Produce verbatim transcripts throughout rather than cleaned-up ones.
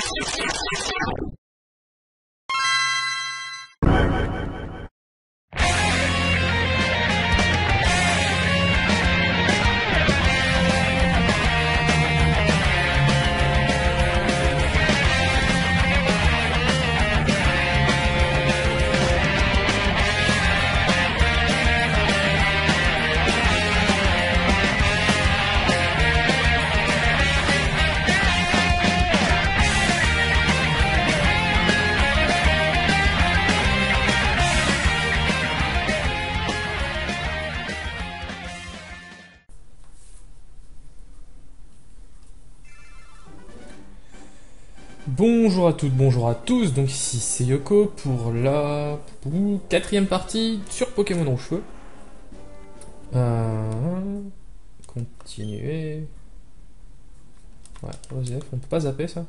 Bonjour à toutes, bonjour à tous, donc ici c'est Yoko pour la quatrième partie sur Pokémon Rouge Feu. Euh... Continuer. Ouais, O Z F, on peut pas zapper ça?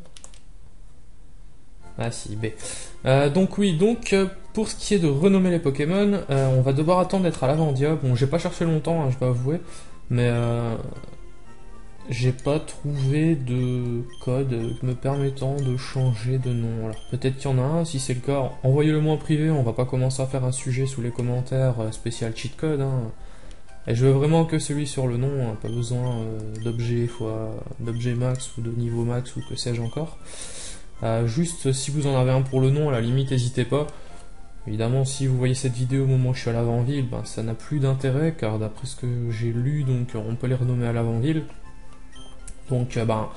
Ah si, B. Euh, donc oui, donc euh, pour ce qui est de renommer les Pokémon, euh, on va devoir attendre d'être à l'Avandia. Bon, j'ai pas cherché longtemps, hein, je dois avouer, mais euh, j'ai pas trouvé de code me permettant de changer de nom. Alors peut-être qu'il y en a un, si c'est le cas, envoyez-le moi en privé, on va pas commencer à faire un sujet sous les commentaires euh, spécial cheat code. Hein. Et je veux vraiment que celui sur le nom, hein, pas besoin euh, d'objet fois d'objet max ou de niveau max ou que sais-je encore. Euh, juste si vous en avez un pour le nom, à la limite n'hésitez pas. Évidemment, si vous voyez cette vidéo au moment où je suis à l'avant-ville, ben, ça n'a plus d'intérêt car d'après ce que j'ai lu, donc on peut les renommer à l'avant-ville. Donc, euh, ben,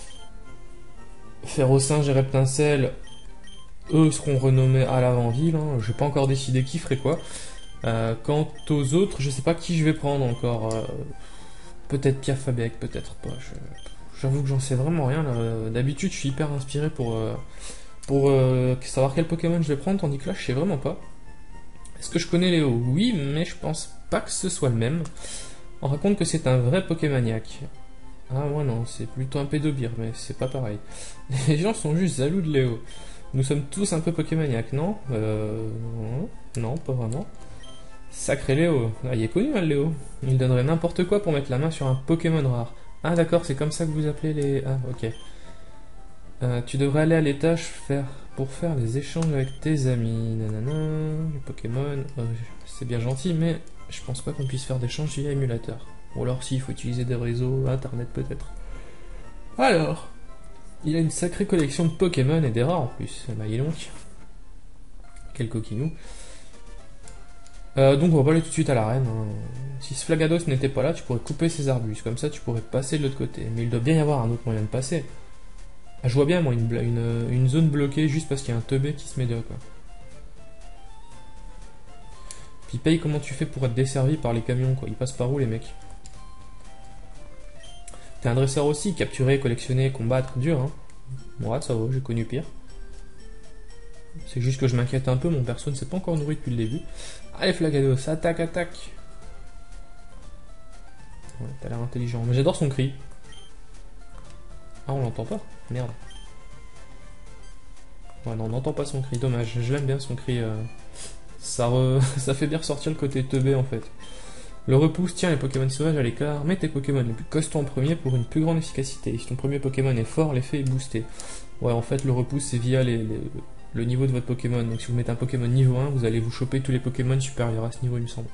Férocinge et Reptincelle, eux seront renommés à l'avant-ville. Hein. J'ai pas encore décidé qui ferait quoi. Euh, quant aux autres, je sais pas qui je vais prendre encore. Euh, peut-être Piafabec, peut-être pas. J'avoue que j'en sais vraiment rien. D'habitude, je suis hyper inspiré pour, euh, pour euh, savoir quel Pokémon je vais prendre, tandis que là, je sais vraiment pas. Est-ce que je connais Léo? Oui, mais je pense pas que ce soit le même. On raconte que c'est un vrai Pokémaniac. Ah moi non, c'est plutôt un pédobire, mais c'est pas pareil. Les gens sont juste jaloux de Léo. Nous sommes tous un peu Pokémaniacs, non? Euh... Non, pas vraiment. Sacré Léo. Ah, il est connu, hein, Léo. Il donnerait n'importe quoi pour mettre la main sur un Pokémon rare. Ah d'accord, c'est comme ça que vous appelez les... Ah, ok. Euh, tu devrais aller à l'étage faire... pour faire des échanges avec tes amis. Nanana, les Pokémon... Euh, c'est bien gentil, mais je pense pas qu'on puisse faire d'échanges via émulateur. Ou alors si, il faut utiliser des réseaux, internet peut-être. Alors, il a une sacrée collection de Pokémon et des rares en plus. Bah il est donc. Quel coquinou. Euh, donc on va pas aller tout de suite à l'arène. Hein. Si ce Flagados n'était pas là, tu pourrais couper ses arbustes. Comme ça, tu pourrais passer de l'autre côté. Mais il doit bien y avoir un autre moyen de passer. Ah, je vois bien, moi, une, une, une zone bloquée juste parce qu'il y a un teubé qui se met de quoi. Puis paye, comment tu fais pour être desservi par les camions, quoi. Ils passent par où, les mecs? T'es un dresseur aussi, capturer, collectionner, combattre, dur, hein. Bon, ça va, j'ai connu pire. C'est juste que je m'inquiète un peu, mon perso ne s'est pas encore nourri depuis le début. Allez, Flagados, attaque, attaque. Ouais, t'as l'air intelligent. Mais j'adore son cri. Ah, on l'entend pas? Merde. Ouais, non, on n'entend pas son cri, dommage. Je l'aime bien son cri. Euh... Ça, re... ça fait bien ressortir le côté teubé en fait. Le repousse tient les Pokémon sauvages à l'écart, mets tes Pokémon les plus costauds en premier pour une plus grande efficacité. Si ton premier Pokémon est fort, l'effet est boosté. Ouais, en fait, le repousse c'est via les, les, le niveau de votre Pokémon. Donc si vous mettez un Pokémon niveau un, vous allez vous choper tous les Pokémon supérieurs à ce niveau, il me semble.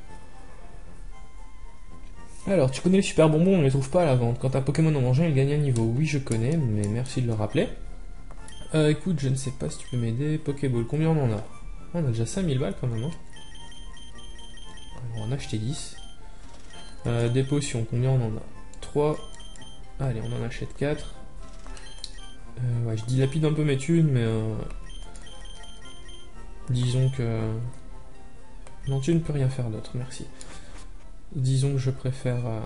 Alors, tu connais les super bonbons, on ne les trouve pas à la vente. Quand un Pokémon en mangeant, il gagne un niveau. Oui, je connais, mais merci de le rappeler. Euh, écoute, je ne sais pas si tu peux m'aider. Pokéball, combien on en a? On a déjà cinq mille balles quand même, hein. On va en acheter dix. Euh, des potions, combien on en a? trois. Allez, on en achète quatre. Euh, ouais, je dilapide un peu mes thunes, mais... Euh, disons que... Non, tu ne peux rien faire d'autre, merci. Disons que je préfère... Euh,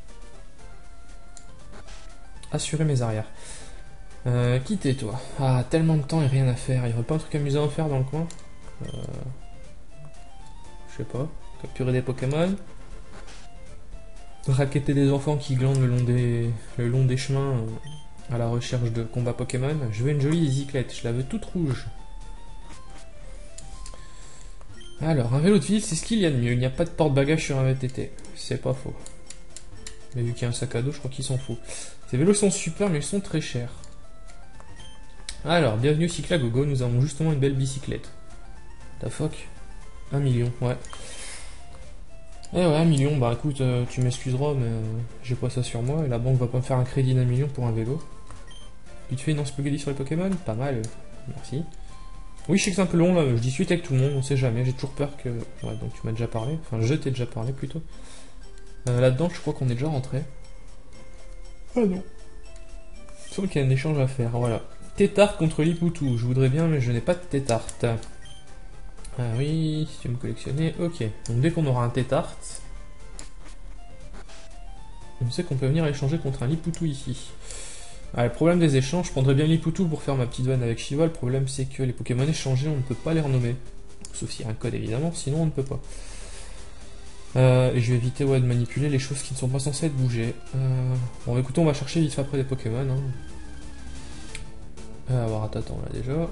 assurer mes arrières. Euh, qui t'es, toi? Ah, tellement de temps et rien à faire. Il n'y aurait pas un truc amusant à faire dans le coin? Euh... Je sais pas. Capturer des Pokémon. Racketter des enfants qui glandent le long des, le long des chemins euh, à la recherche de combats Pokémon. Je veux une jolie bicyclette, je la veux toute rouge. Alors, un vélo de ville, c'est ce qu'il y a de mieux. Il n'y a pas de porte-bagages sur un V T T. C'est pas faux. Mais vu qu'il y a un sac à dos, je crois qu'il s'en fout. Ces vélos sont super, mais ils sont très chers. Alors, bienvenue Cyclagogo, nous avons justement une belle bicyclette. Ta fuck. Un million, ouais. Eh ouais, un million, bah écoute, euh, tu m'excuseras, mais euh, j'ai pas ça sur moi, et la banque va pas me faire un crédit d'un million pour un vélo. Il te fait une encyclopédie sur les Pokémon? Pas mal, merci. Oui, je sais que c'est un peu long, là, je discute avec tout le monde, on sait jamais, j'ai toujours peur que... Ouais, donc tu m'as déjà parlé, enfin je t'ai déjà parlé plutôt. Euh, Là-dedans, je crois qu'on est déjà rentré. Ah non. Il semble qu'il y a un échange à faire, voilà. Tétart contre Lipoutou, je voudrais bien, mais je n'ai pas de Tétart. Ah oui, si tu veux me collectionner, ok. Donc dès qu'on aura un Tétart, on sait qu'on peut venir échanger contre un Lipoutou ici. Ah, le problème des échanges, je prendrais bien Lipoutou pour faire ma petite vanne avec Shiva. Le problème c'est que les Pokémon échangés, on ne peut pas les renommer. Sauf s'il y a un code évidemment, sinon on ne peut pas. Euh, et je vais éviter ouais, de manipuler les choses qui ne sont pas censées être bougées. Euh, bon écoutez, on va chercher vite fait après des Pokémon. Hein. Euh, alors attends là déjà.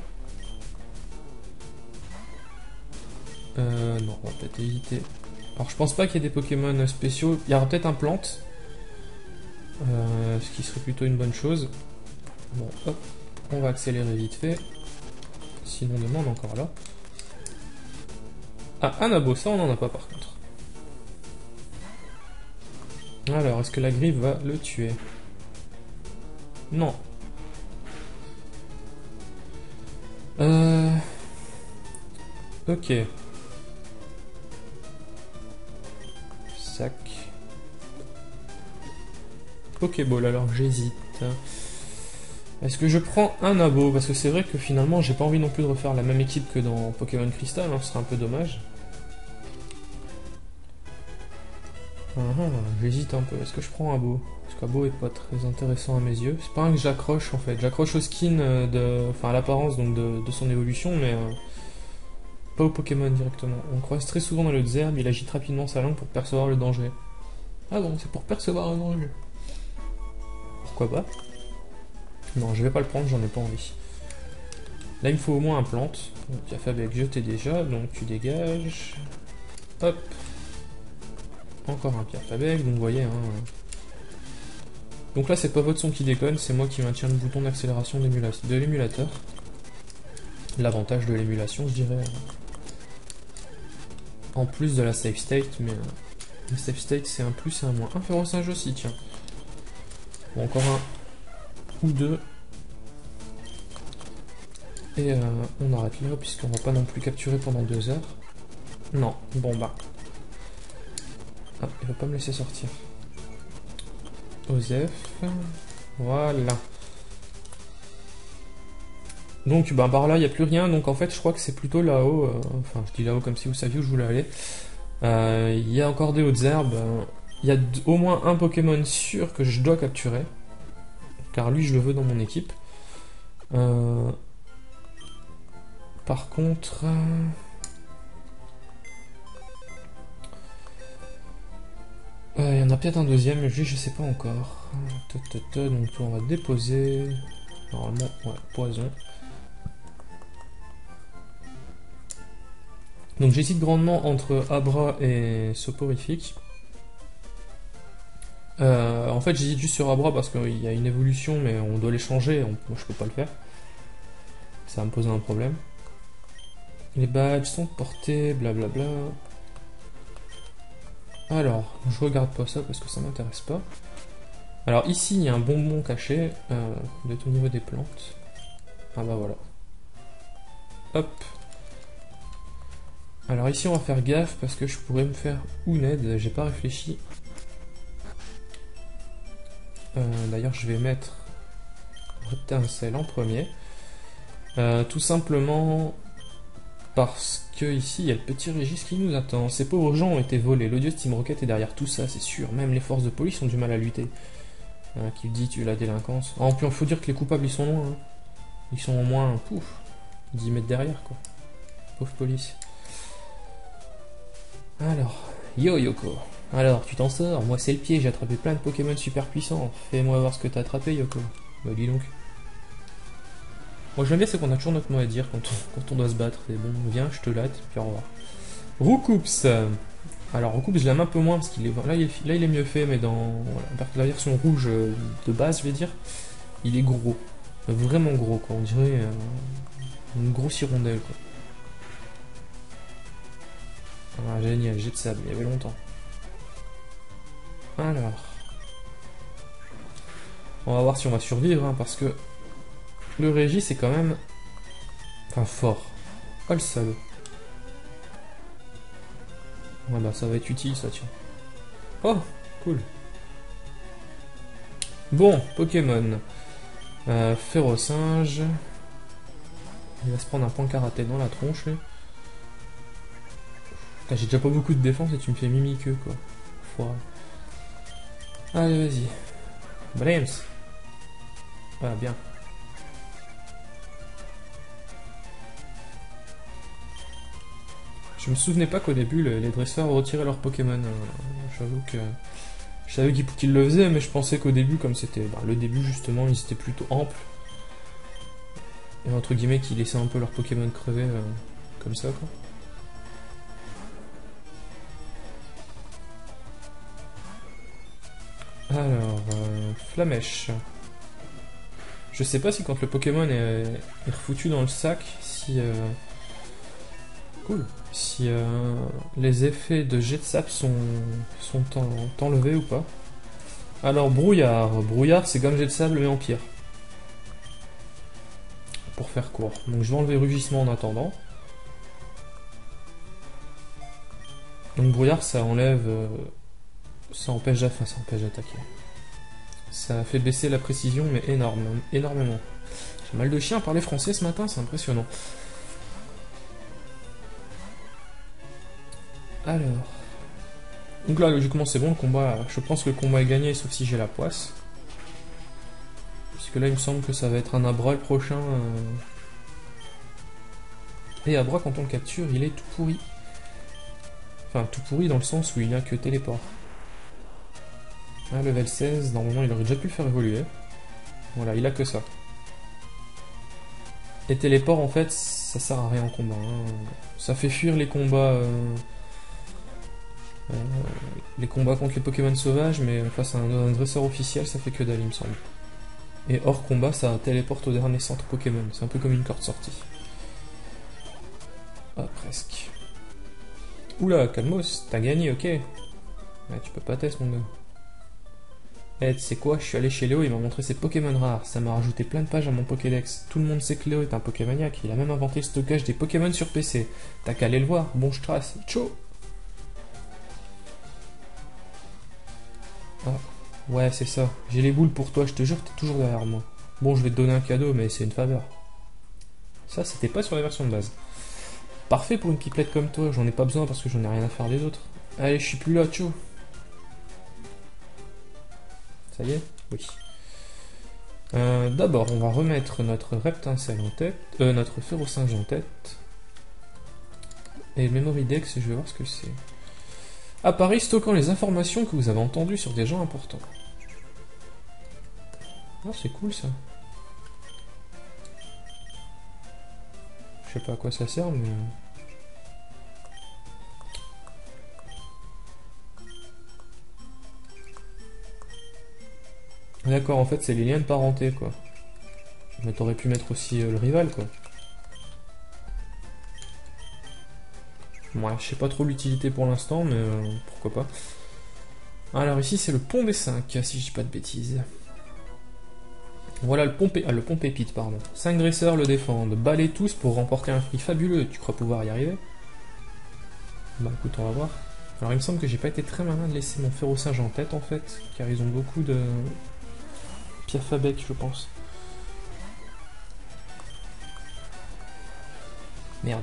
Euh, non, on va peut-être éviter. Alors je pense pas qu'il y ait des Pokémon spéciaux. Il y aura peut-être un plante. Euh, ce qui serait plutôt une bonne chose. Bon, hop, on va accélérer vite fait. Sinon demain on est encore là. Ah, un abo, ça on en a pas par contre. Alors, est-ce que la griffe va le tuer? Non. Euh... Ok. Sac. Pokéball, alors j'hésite. Est-ce que je prends un abo? Parce que c'est vrai que finalement j'ai pas envie non plus de refaire la même équipe que dans Pokémon Crystal, hein, ce serait un peu dommage. Uh -huh, j'hésite un peu, est-ce que je prends un abo? Parce qu'Abo est pas très intéressant à mes yeux. C'est pas un que j'accroche en fait, j'accroche au skin, de, enfin à l'apparence donc de, de son évolution, mais euh, pas au Pokémon directement. On croise très souvent dans le désert, il agite rapidement sa langue pour percevoir le danger. Ah bon, c'est pour percevoir le danger. Pourquoi pas? Non, je vais pas le prendre, j'en ai pas envie. Là, il me faut au moins un plante. Tu as fait avec je t'ai déjà, donc tu dégages. Hop. Encore un pierre Fabec, donc vous voyez. Hein. Donc là, c'est pas votre son qui déconne, c'est moi qui maintiens le bouton d'accélération de l'émulateur. L'avantage de l'émulation, je dirais. En plus de la save state, mais euh, le save state, c'est un plus et un moins. Un ferrosinge aussi, tiens. Bon, encore un ou deux. Et euh, on arrête là, puisqu'on va pas non plus capturer pendant deux heures. Non, bon bah. Ah, il va pas me laisser sortir. Osef. Voilà. Donc bah, par là, il n'y a plus rien. Donc en fait, je crois que c'est plutôt là-haut. Euh, enfin, je dis là-haut comme si vous saviez où je voulais aller. Euh, Il y a encore des hautes herbes. Il y a au moins un Pokémon sûr que je dois capturer. Car lui, je le veux dans mon équipe. Euh, par contre... Euh... Il euh, y en a peut-être un deuxième, mais lui je sais pas encore. Donc on va déposer. Normalement, ouais, poison. Donc j'hésite grandement entre Abra et Soporifique. Euh, en fait j'hésite juste sur Abra parce qu'il y a une évolution, mais on doit les changer, on, moi je peux pas le faire. Ça va me poser un problème. Les badges sont portés, blablabla. Alors, je regarde pas ça parce que ça m'intéresse pas. Alors ici, il y a un bonbon caché euh, d'être au niveau des plantes. Ah bah voilà. Hop. Alors ici, on va faire gaffe parce que je pourrais me faire Ouned, j'ai pas réfléchi. Euh, D'ailleurs, je vais mettre Reptincelle en premier. Euh, tout simplement... Parce que ici, il y a le petit Régis qui nous attend. Ces pauvres gens ont été volés. L'odieux Team Rocket est derrière tout ça, c'est sûr. Même les forces de police ont du mal à lutter. Euh, qui dit tu la délinquance. En plus, il faut dire que les coupables, ils sont loin. Hein. Ils sont au moins, pouf, dix mètres derrière, quoi. Pauvre police. Alors, yo Yoko. Alors, tu t'en sors? Moi, c'est le pied. J'ai attrapé plein de Pokémon super puissants. Fais-moi voir ce que t'as attrapé, Yoko. Bah, dis donc. Moi j'aime bien, c'est qu'on a toujours notre mot à dire quand on, quand on doit se battre. C'est bon, viens, je te latte, puis au revoir. Roucoups. Alors Roucoups, je l'aime un peu moins parce qu'il est là, il est là, il est mieux fait, mais dans voilà, la version rouge de base, je vais dire, il est gros. Vraiment gros, quoi. On dirait euh, une grosse hirondelle, quoi. Ah, génial, jet de sable, il y avait longtemps. Alors. On va voir si on va survivre, hein, parce que le Régis c'est quand même... Enfin, fort. Oh, le salaud. Ouais, bah ça va être utile, ça, tiens. Oh, cool. Bon, Pokémon. Euh, Férocinge. Il va se prendre un point karaté dans la tronche, lui. J'ai déjà pas beaucoup de défense et tu me fais mimiqueux, quoi. Foiré. Allez, vas-y. Brames. Voilà, bien. Je me souvenais pas qu'au début, le, les dresseurs retiraient leurs Pokémon. Euh, J'avoue que... Je savais qu'ils qu'ils le faisaient, mais je pensais qu'au début, comme c'était bah, le début, justement, ils étaient plutôt amples. Et entre guillemets, qu'ils laissaient un peu leurs Pokémon crever, euh, comme ça, quoi. Alors, euh, Flamèche. Je sais pas si quand le Pokémon est, est refoutu dans le sac, si... Euh, cool. Si euh, les effets de jet de sable sont, sont en, enlevés ou pas. Alors, Brouillard. Brouillard, c'est comme jet de sable, mais en pire. Pour faire court. Donc je vais enlever Rugissement en attendant. Donc Brouillard, ça enlève... Euh, ça empêche enfin, ça empêche d'attaquer. Ça fait baisser la précision, mais énorme, énormément. J'ai mal de chien à parler français ce matin, c'est impressionnant. Alors... Donc là, logiquement, c'est bon, le combat... Je pense que le combat est gagné, sauf si j'ai la poisse. Puisque là, il me semble que ça va être un Abra le prochain. Euh... Et Abra, quand on le capture, il est tout pourri. Enfin, tout pourri dans le sens où il n'a que téléport. Ah, level seize, normalement, il aurait déjà pu le faire évoluer. Voilà, il a que ça. Et téléport, en fait, ça sert à rien en combat. Hein. Ça fait fuir les combats... Euh... Euh, les combats contre les Pokémon sauvages, mais face à un, un dresseur officiel, ça fait que dalle, il me semble. Et hors combat, ça téléporte au dernier centre Pokémon. C'est un peu comme une corde sortie. Ah, presque. Oula, Calmos, t'as gagné, ok. Ouais, tu peux pas tester, mon gars. Eh, tu sais quoi, je suis allé chez Léo, il m'a montré ses Pokémon rares. Ça m'a rajouté plein de pages à mon Pokédex. Tout le monde sait que Léo est un Pokémaniac. Il a même inventé le stockage des Pokémon sur P C. T'as qu'à aller le voir. Bon, je trace. Ciao. Ah, ouais, c'est ça. J'ai les boules pour toi, je te jure, t'es toujours derrière moi. Bon, je vais te donner un cadeau, mais c'est une faveur. Ça, c'était pas sur la version de base. Parfait pour une pipelette comme toi, j'en ai pas besoin parce que j'en ai rien à faire des autres. Allez, je suis plus là, tchou. Ça y est? Oui. Euh, D'abord, on va remettre notre Reptincelle en tête, euh, notre Férocinge en tête. Et Memory Dex, je vais voir ce que c'est. Appareil stockant les informations que vous avez entendues sur des gens importants. Ah, c'est cool ça. Je sais pas à quoi ça sert, mais... D'accord, en fait, c'est les liens de parenté, quoi. Mais t'aurais pu mettre aussi euh, le rival, quoi. Ouais, je sais pas trop l'utilité pour l'instant, mais euh, pourquoi pas. Alors ici, c'est le pont des cinq, si je dis pas de bêtises. Voilà le pont, ah, le pont pépite, pardon. cinq dresseurs le défendent. Battez tous pour remporter un prix fabuleux. Tu crois pouvoir y arriver? Bah écoute, on va voir. Alors il me semble que j'ai pas été très malin de laisser mon Férocinge en tête, en fait, car ils ont beaucoup de... Piafabec, je pense. Merde.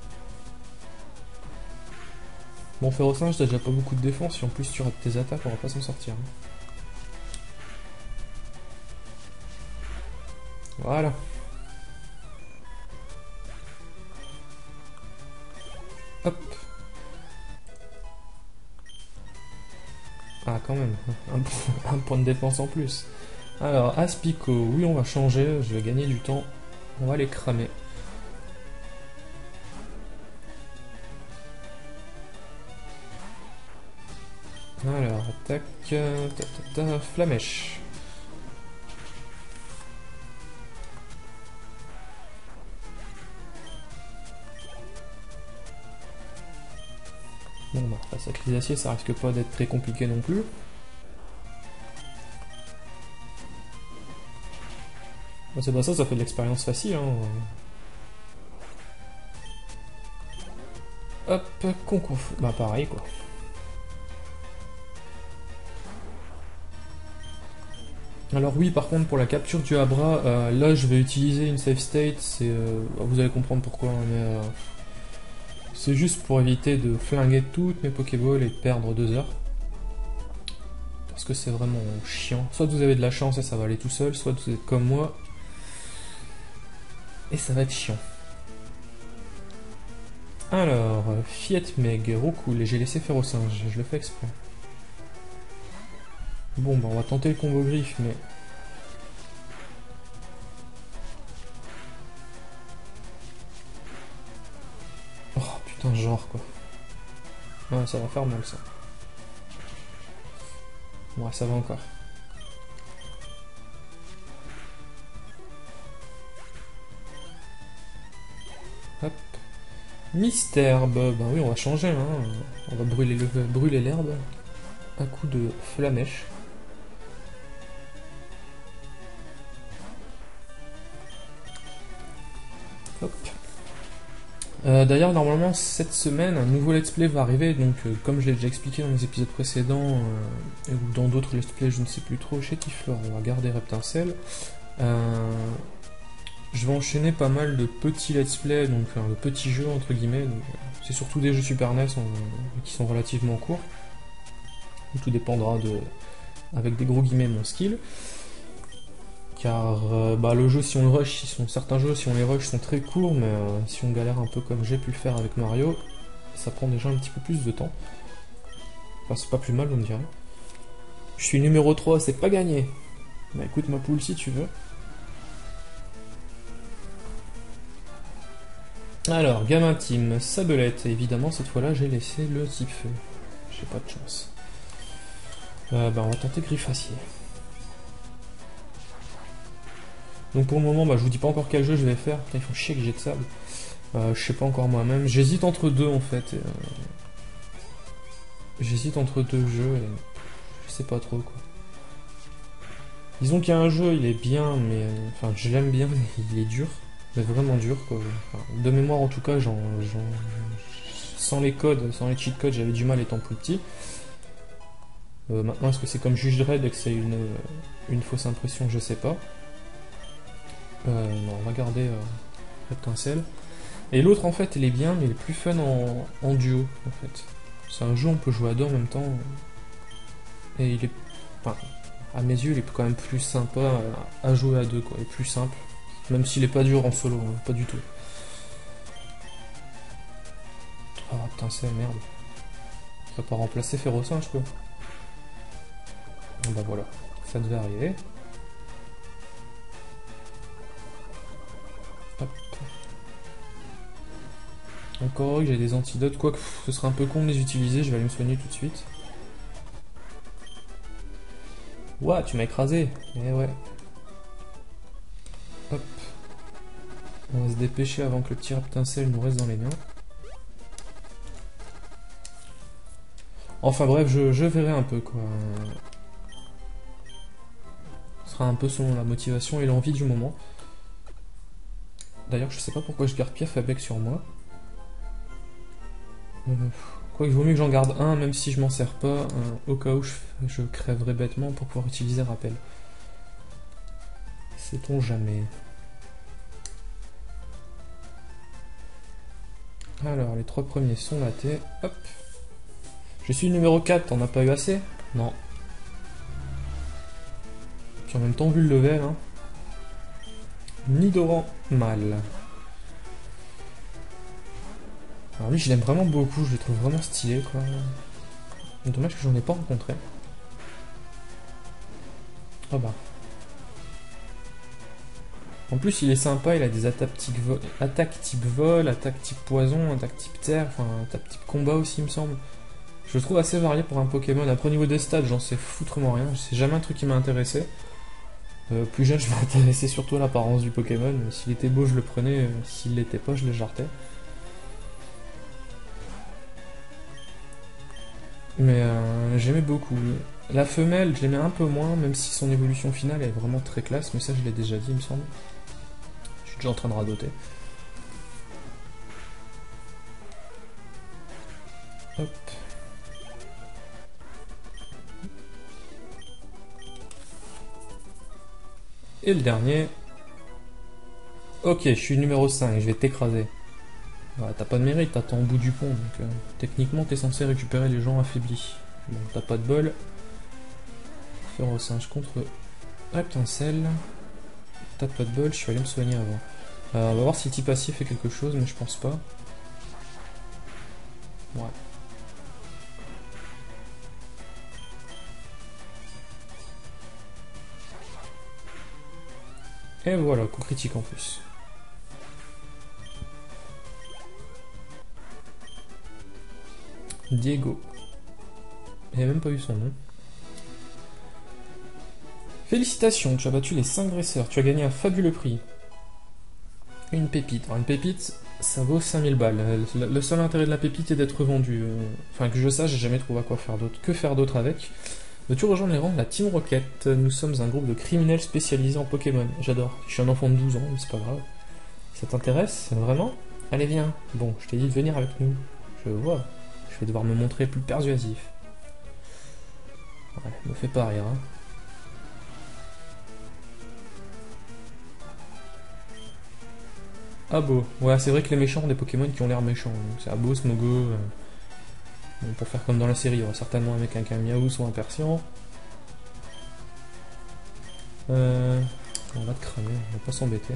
Bon, Férocinge, t'as déjà pas beaucoup de défense, si en plus tu rates tes attaques, on va pas s'en sortir. Hein. Voilà. Hop. Ah, quand même. Un, un point de défense en plus. Alors, Aspico, oui, on va changer, je vais gagner du temps. On va les cramer. Alors, attaque... Ta, ta, ta, Flamèche. Bon bah face à crise d'acier ça risque pas d'être très compliqué non plus. Bah, c'est pas ça, ça fait de l'expérience facile hein. Hop, concours. Bah pareil quoi. Alors oui, par contre, pour la capture du Abra, euh, là je vais utiliser une save state, c'est, euh, vous allez comprendre pourquoi, hein, mais euh, c'est juste pour éviter de flinguer toutes mes Pokéballs et de perdre deux heures. Parce que c'est vraiment chiant. Soit vous avez de la chance et ça va aller tout seul, soit vous êtes comme moi et ça va être chiant. Alors, Fiat Meg, Roucoule, et j'ai laissé faire au singe, je le fais exprès. Bon bah on va tenter le combo griffe, mais... Oh putain, genre quoi. Ouais, ça va faire mal ça. Ouais, ça va encore. Hop. Mystère, bah, bah oui, on va changer, hein. On va brûler le brûler l'herbe. Un coup de flamèche. Hop. Euh, D'ailleurs, normalement, cette semaine, un nouveau let's play va arriver. Donc, euh, comme je l'ai déjà expliqué dans les épisodes précédents, euh, ou dans d'autres let's play, je ne sais plus trop, chez Tiflor, on va garder Reptincelle. Euh, je vais enchaîner pas mal de petits let's play, donc enfin, de petits jeux entre guillemets. C'est surtout des jeux Super N E S en, qui sont relativement courts. Tout dépendra de, avec des gros guillemets, mon skill. Car euh, bah, le jeu, si on le rush, sont, certains jeux, si on les rush, sont très courts, mais euh, si on galère un peu comme j'ai pu le faire avec Mario, ça prend déjà un petit peu plus de temps. Enfin, c'est pas plus mal, on me dirait. Je suis numéro trois, c'est pas gagné. Bah écoute ma poule si tu veux. Alors, gamin team, Sabelette, et évidemment cette fois-là j'ai laissé le zip feu. J'ai pas de chance. Euh, bah on va tenter Griffacier. Donc pour le moment, bah, je vous dis pas encore quel jeu je vais faire. Putain, ils font chier que j'ai de sable. Euh, je sais pas encore moi-même. J'hésite entre deux en fait. Euh... J'hésite entre deux jeux et je sais pas trop quoi. Disons qu'il y a un jeu, il est bien, mais euh, enfin je l'aime bien, mais il est dur, mais vraiment dur quoi. Enfin, de mémoire en tout cas, j'en, sans les codes, sans les cheat codes, j'avais du mal étant plus petit. Euh, maintenant, est-ce que c'est comme Juge Dredd et que c'est une, une fausse impression, je sais pas. Euh, non, on va garder euh, Reptincelle. Et l'autre en fait, il est bien, mais il est plus fun en, en duo en fait. C'est un jeu, on peut jouer à deux en même temps. Et il est, enfin, à mes yeux, il est quand même plus sympa à jouer à deux, quoi. Il est plus simple. Même s'il est pas dur en solo, hein, pas du tout. Oh putain, c'est merde. Ça va pas remplacer Férocinge, quoi. Bon, bah voilà, ça devait arriver. Hop. Encore que j'ai des antidotes, quoique ce serait un peu con de les utiliser, je vais aller me soigner tout de suite. Ouah, tu m'as écrasé. Eh ouais. Hop. On va se dépêcher avant que le petit Reptincelle nous reste dans les mains. Enfin bref, je, je verrai un peu quoi. Ce sera un peu selon la motivation et l'envie du moment. D'ailleurs, je sais pas pourquoi je garde Piaf avec sur moi. Euh, quoi qu'il vaut mieux que j'en garde un, même si je m'en sers pas, euh, au cas où je, je crèverais bêtement pour pouvoir utiliser rappel. Sait-on jamais. Alors, les trois premiers sont latés. Hop. Je suis le numéro quatre, t'en as pas eu assez? Non. Puis en même temps, vu le level, hein. Nidoran, mal. Alors lui, je l'aime vraiment beaucoup, je le trouve vraiment stylé, quoi. Dommage que j'en ai pas rencontré. Ah bah. En plus, il est sympa, il a des attaques type vol, attaques type vol, attaques type poison, attaques type terre, enfin, attaques type combat aussi, il me semble. Je le trouve assez varié pour un Pokémon. Après, au niveau des stats, j'en sais foutrement rien. C'est jamais un truc qui m'a intéressé. Euh, plus jeune, je m'intéressais surtout à l'apparence du Pokémon. S'il était beau, je le prenais. S'il l'était pas, je le jartais. Mais euh, j'aimais beaucoup. La femelle, je l'aimais un peu moins, même si son évolution finale est vraiment très classe, mais ça je l'ai déjà dit, il me semble. Je suis déjà en train de radoter. Hop. Et le dernier. Ok, je suis numéro cinq, je vais t'écraser. Ouais, t'as pas de mérite, t'attends au bout du pont, donc euh, techniquement t'es censé récupérer les gens affaiblis. Bon, t'as pas de bol. Férocinge contre Reptincelle. T'as pas de bol, je suis allé me soigner avant. Euh, on va voir si Tipassier fait quelque chose, mais je pense pas. Ouais. Et voilà, coup critique en plus. Diego. Il a même pas eu son nom. Félicitations, tu as battu les cinq dresseurs, tu as gagné un fabuleux prix. Une pépite. Alors une pépite, ça vaut cinq mille balles. Le, le seul intérêt de la pépite est d'être vendue. Enfin, que je sache, j'ai jamais trouvé à quoi faire d'autre. Que faire d'autre avec? Veux-tu rejoindre les rangs de la Team Rocket? Nous sommes un groupe de criminels spécialisés en Pokémon. J'adore. Je suis un enfant de douze ans, mais c'est pas grave. Ça t'intéresse? Vraiment? Allez, viens. Bon, je t'ai dit de venir avec nous. Je vois. Je vais devoir me montrer plus persuasif. Ouais, me fais pas rire, hein. Abo. Ouais, c'est vrai que les méchants ont des Pokémon qui ont l'air méchants. C'est Abo, Smogo. Euh... Bon, pour faire comme dans la série, il y aura certainement un mec avec un Miaou ou un Persian. Euh... On va te cramer, on va pas s'embêter.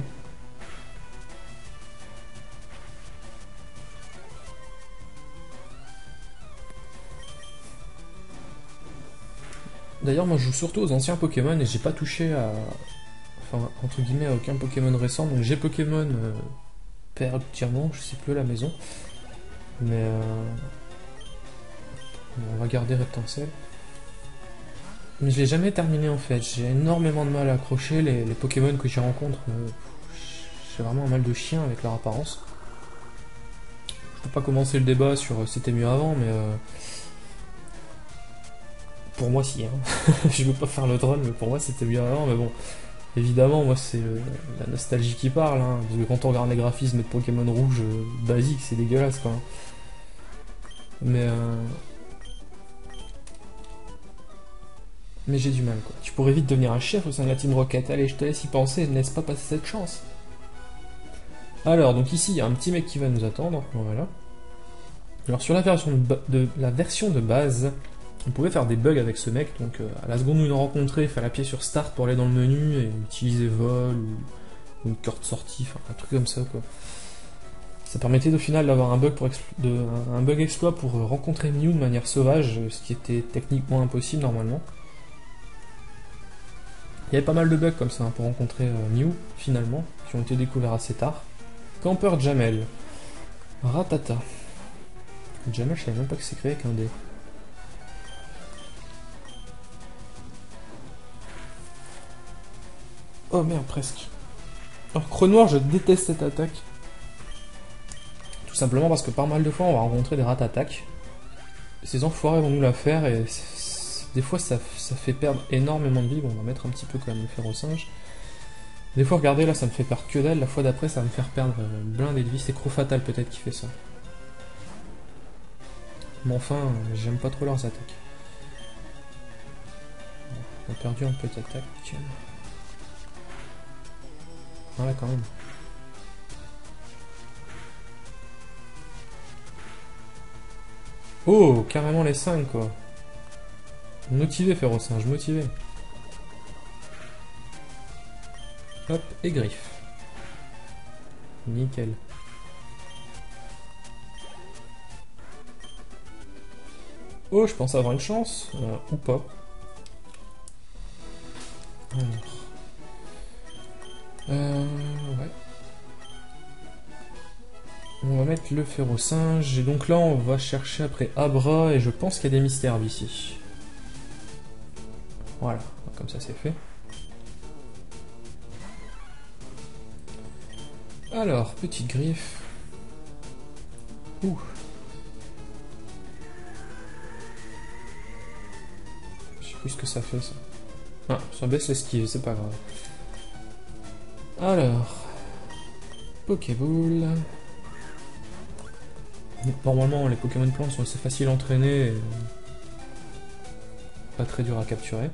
D'ailleurs, moi je joue surtout aux anciens Pokémon et j'ai pas touché à. Enfin, entre guillemets, à aucun Pokémon récent. Donc j'ai Pokémon euh, perdu diamant, je sais plus à la maison. Mais. Euh... On va garder Reptincelle. Mais je l'ai jamais terminé en fait. J'ai énormément de mal à accrocher les, les Pokémon que j'y rencontre. Euh... J'ai vraiment un mal de chien avec leur apparence. Je peux pas commencer le débat sur euh, c'était mieux avant, mais. Euh... Pour moi, si. Hein. Je veux pas faire le troll, mais pour moi, c'était mieux avant. Mais bon, évidemment, moi, c'est euh, la nostalgie qui parle. Hein, parce que quand on regarde les graphismes de Pokémon rouge euh, basique, c'est dégueulasse, quoi. Mais. Euh... Mais j'ai du mal, quoi. Tu pourrais vite devenir un chef au sein de la Team Rocket. Allez, je te laisse y penser, ne laisse pas passer cette chance. Alors, donc ici, il y a un petit mec qui va nous attendre. Voilà. Alors, sur la version de, de, la version de base, on pouvait faire des bugs avec ce mec, donc euh, à la seconde où il nous rencontrait, il fallait appuyer sur Start pour aller dans le menu et utiliser vol ou, ou une corde sortie, enfin un truc comme ça quoi. Ça permettait au final d'avoir un bug pour de, un bug exploit pour rencontrer Mew de manière sauvage, ce qui était techniquement impossible normalement. Il y avait pas mal de bugs comme ça hein, pour rencontrer euh, Mew finalement, qui ont été découverts assez tard. Camper Jamel. Ratata. Jamel, je savais même pas que c'est créé avec un dé. Oh merde, presque. Alors, Crenoir, je déteste cette attaque. Tout simplement parce que par mal de fois, on va rencontrer des ratattaques. Ces enfoirés vont nous la faire et des fois, ça, ça fait perdre énormément de vie. Bon, on va mettre un petit peu quand même le fer au singe. Des fois, regardez, là, ça me fait perdre que dalle. La fois d'après, ça va me faire perdre blindé de vie. C'est Crofatal peut-être qui fait ça. Mais enfin, j'aime pas trop leurs attaques. On a perdu un peu d'attaque. Ah là, quand même. Oh, carrément les cinq quoi. Motivé, Férocinge, motivé. Hop, et griffe. Nickel. Oh, je pense avoir une chance. Euh, ou pas. Alors. Euh, ouais. On va mettre le Férocinge. Et donc là, on va chercher après Abra. Et je pense qu'il y a des mystères ici. Voilà, comme ça c'est fait. Alors, petite griffe. Ouh. plus ce que ça fait ça. Ah, ça baisse l'esquive, c'est pas grave. Alors... Pokéball... Normalement, les Pokémon plantes sont assez faciles à entraîner et pas très dur à capturer.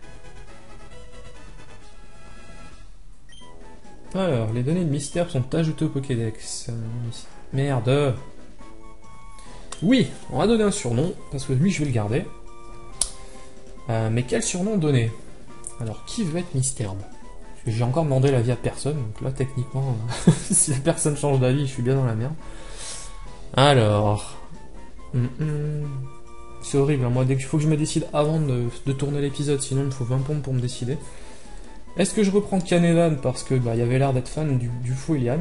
Alors, les données de mystère sont ajoutées au Pokédex. Merde. Oui, on va donner un surnom, parce que lui, je vais le garder. Euh, mais quel surnom donner? Alors, qui veut être Misterbe? Parce que j'ai encore demandé l'avis à personne, donc là, techniquement, si la personne change d'avis, je suis bien dans la merde. Alors... Hum, hum. C'est horrible, hein. Moi, dès qu'il faut que je me décide avant de, de tourner l'épisode, sinon il me faut vingt pompes pour me décider. Est-ce que je reprends Canevan parce que bah, il avait l'air d'être fan du, du Fouilian.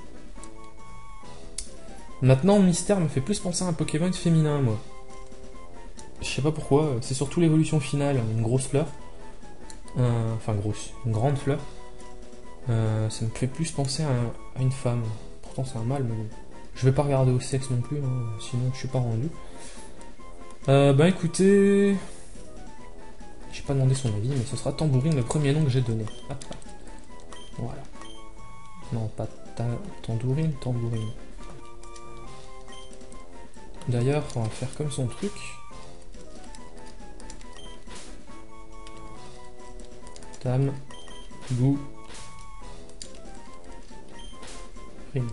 Maintenant, Mystère me fait plus penser à un Pokémon féminin, moi. Je sais pas pourquoi, c'est surtout l'évolution finale, une grosse fleur. Euh, enfin, grosse, une grande fleur. Euh, ça me fait plus penser à, à une femme. Pourtant, c'est un mâle, mais bon. Je vais pas regarder au sexe non plus, hein, sinon je suis pas rendu. Euh, bah écoutez... J'ai pas demandé son avis, mais ce sera Tambourine, le premier nom que j'ai donné. Ah, ah. Voilà. Non, pas ta... Tandourine, Tambourine. D'ailleurs, on va faire comme son truc. Tam... Gou... Rime.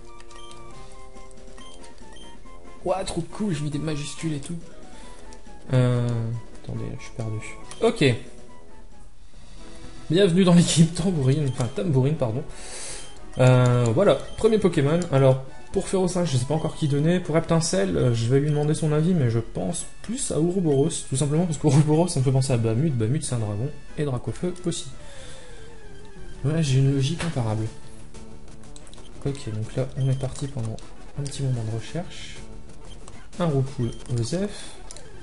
Ouah, trop cool, j'ai mis des majuscules et tout. Euh... Attendez, je suis perdu. Ok. Bienvenue dans l'équipe Tambourine, enfin Tambourine, pardon. Euh, voilà, premier Pokémon. Alors, pour Férocinq, je sais pas encore qui donner. Pour Reptincelle, je vais lui demander son avis, mais je pense plus à Ouroboros, tout simplement parce qu'Ouroboros, ça me fait penser à Bamut. Bamut, c'est un dragon, et Dracofeu aussi. Ouais, j'ai une logique imparable. Ok, donc là, on est parti pendant un petit moment de recherche. Un Roucoule, Osef.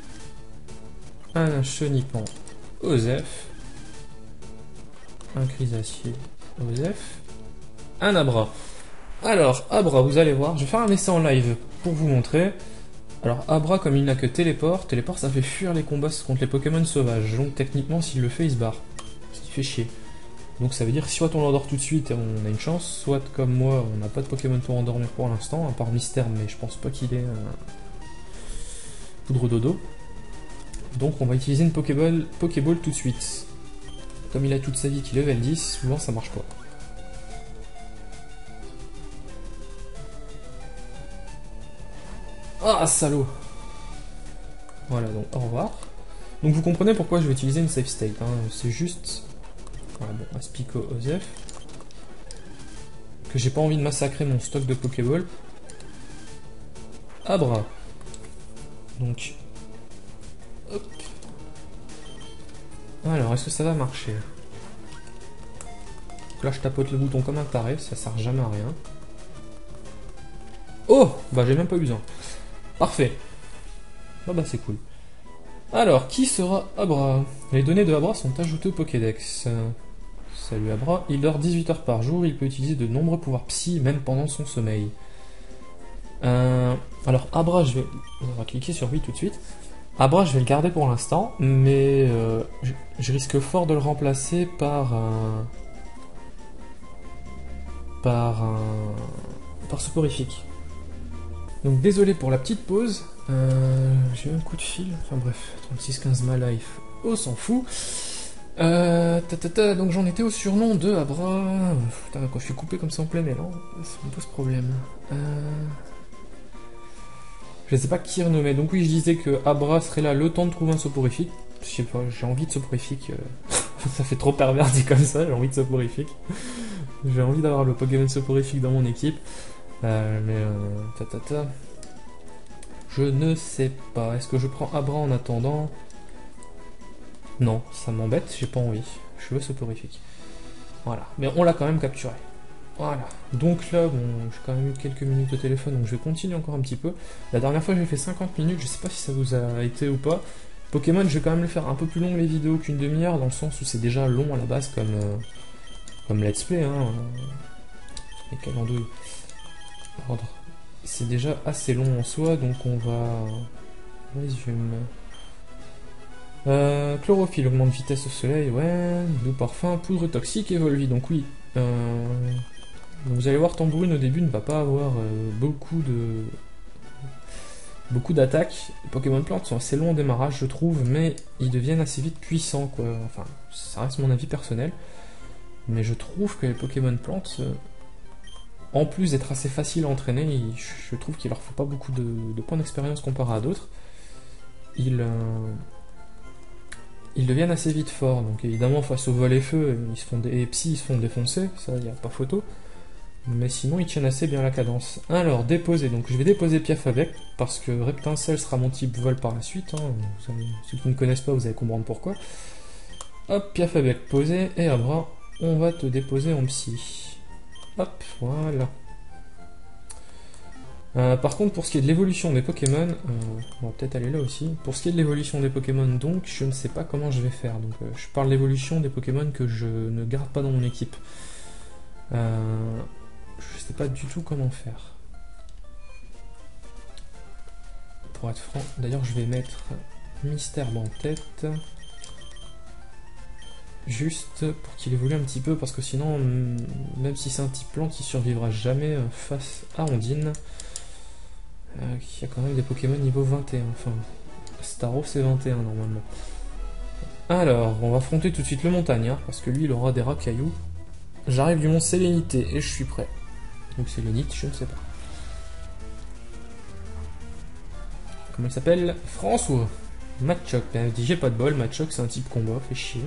Un Chenipan, Osef. Un Chrysacier, Osef. Un Abra. Alors, Abra, vous allez voir, je vais faire un essai en live pour vous montrer. Alors, Abra, comme il n'a que téléport, téléport ça fait fuir les combats contre les Pokémon sauvages. Donc, techniquement, s'il le fait, il se barre. Ce qui fait chier. Donc, ça veut dire que soit on l'endort tout de suite et on a une chance, soit comme moi, on n'a pas de Pokémon pour endormir pour l'instant, à part Mystère, mais je pense pas qu'il ait un poudre dodo. Donc, on va utiliser une Pokéball, Pokéball tout de suite. Comme il a toute sa vie qui level dix, souvent ça marche pas. Ah, salaud! Voilà, donc au revoir. Donc vous comprenez pourquoi je vais utiliser une safe state, hein. C'est juste... Voilà, bon, Aspico, Osef. Que j'ai pas envie de massacrer mon stock de Pokéball. Abra. Donc... Hop. Alors, est-ce que ça va marcher? Donc là, je tapote le bouton comme un taré, ça sert jamais à rien. Oh! Bah, j'ai même pas eu besoin. Parfait. Ah bah, c'est cool. Alors, qui sera Abra? Les données de Abra sont ajoutées au Pokédex. Salut Abra. Il dort dix-huit heures par jour, il peut utiliser de nombreux pouvoirs psy, même pendant son sommeil. Euh, alors, Abra, je vais... On va cliquer sur oui tout de suite. Abra, je vais le garder pour l'instant, mais euh, je, je risque fort de le remplacer par un... par un... par soporifique. Donc désolé pour la petite pause, euh, j'ai eu un coup de fil, enfin bref, trente-six quinze ma life, oh s'en fout. Euh, ta, ta, ta, donc j'en étais au surnom de Abra, putain quand je suis coupé comme ça en plein élan, ça me pose problème. Euh... Je sais pas qui renommer, donc oui je disais que Abra serait là le temps de trouver un soporifique, je sais pas, j'ai envie de soporifique, euh... ça fait trop pervers dit comme ça, j'ai envie de soporifique. J'ai envie d'avoir le Pokémon soporifique dans mon équipe. Euh, mais euh, ta, ta, ta. Je ne sais pas. Est-ce que je prends Abra en attendant? Non, ça m'embête, j'ai pas envie. Je veux soporifique. Voilà. Mais on l'a quand même capturé. Voilà. Donc là, bon, j'ai quand même eu quelques minutes au téléphone, donc je vais continuer encore un petit peu. La dernière fois, j'ai fait cinquante minutes, je sais pas si ça vous a été ou pas. Pokémon, je vais quand même le faire un peu plus long les vidéos qu'une demi-heure, dans le sens où c'est déjà long à la base comme, euh, comme let's play, hein. Et quelle andouille. C'est déjà assez long en soi, donc on va... Résume. Euh, chlorophylle augmente vitesse au soleil, ouais. Doux parfum, poudre toxique et Volvi, donc oui. Euh, donc vous allez voir, Tambourine au début ne va pas avoir euh, beaucoup de beaucoup d'attaques. Les Pokémon plantes sont assez longs au démarrage, je trouve, mais ils deviennent assez vite puissants, quoi. Enfin, ça reste mon avis personnel. Mais je trouve que les Pokémon plantes, euh, en plus d'être assez faciles à entraîner, ils- je trouve qu'il leur faut pas beaucoup de, de points d'expérience comparé à d'autres. Ils, euh, ils deviennent assez vite forts. Donc évidemment, face au vol et feu, ils se font des, et psy, ils se font défoncer, ça, il n'y a pas photo. Mais sinon, ils tiennent assez bien la cadence. Alors, déposer. Donc, je vais déposer Piaf avec, parce que Reptincelle sera mon type vol par la suite. Hein. Vous allez- ceux qui ne connaissent pas, vous allez comprendre pourquoi. Hop, Piaf avec posé, et Abra, on va te déposer en psy. Hop, voilà. Euh, par contre, pour ce qui est de l'évolution des Pokémon, euh, on va peut-être aller là aussi. Pour ce qui est de l'évolution des Pokémon, donc, je ne sais pas comment je vais faire. Donc, euh, je parle de l'évolution des Pokémon que je ne garde pas dans mon équipe. Euh, je sais pas du tout comment faire. Pour être franc, d'ailleurs, je vais mettre Mystère en tête. Juste pour qu'il évolue un petit peu, parce que sinon, même si c'est un type plante, il survivra jamais face à Ondine. Euh, qui a quand même des Pokémon niveau vingt et un. Enfin, Staro c'est vingt et un normalement. Alors, on va affronter tout de suite le montagnard, parce que lui il aura des racailloux. J'arrive du mont Sélénité et je suis prêt. Donc Sélénite, je ne sais pas. Comment il s'appelle? François. Machoc. Elle dit j'ai pas de bol, Machoc c'est un type combat, fait chier.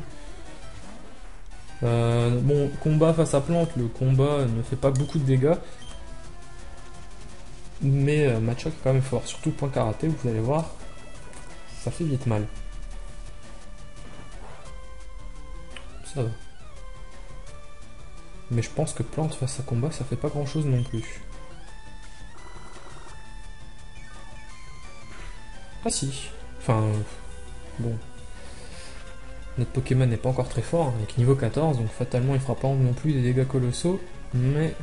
Euh, bon, combat face à plante, le combat ne fait pas beaucoup de dégâts. Mais euh, Machoc est quand même fort, surtout point karaté, vous allez voir. Ça fait vite mal. Ça va. Mais je pense que plante face à combat, ça fait pas grand chose non plus. Ah si. Enfin, bon. Notre Pokémon n'est pas encore très fort, hein, avec niveau quatorze, donc fatalement il fera pas non plus des dégâts colossaux, mais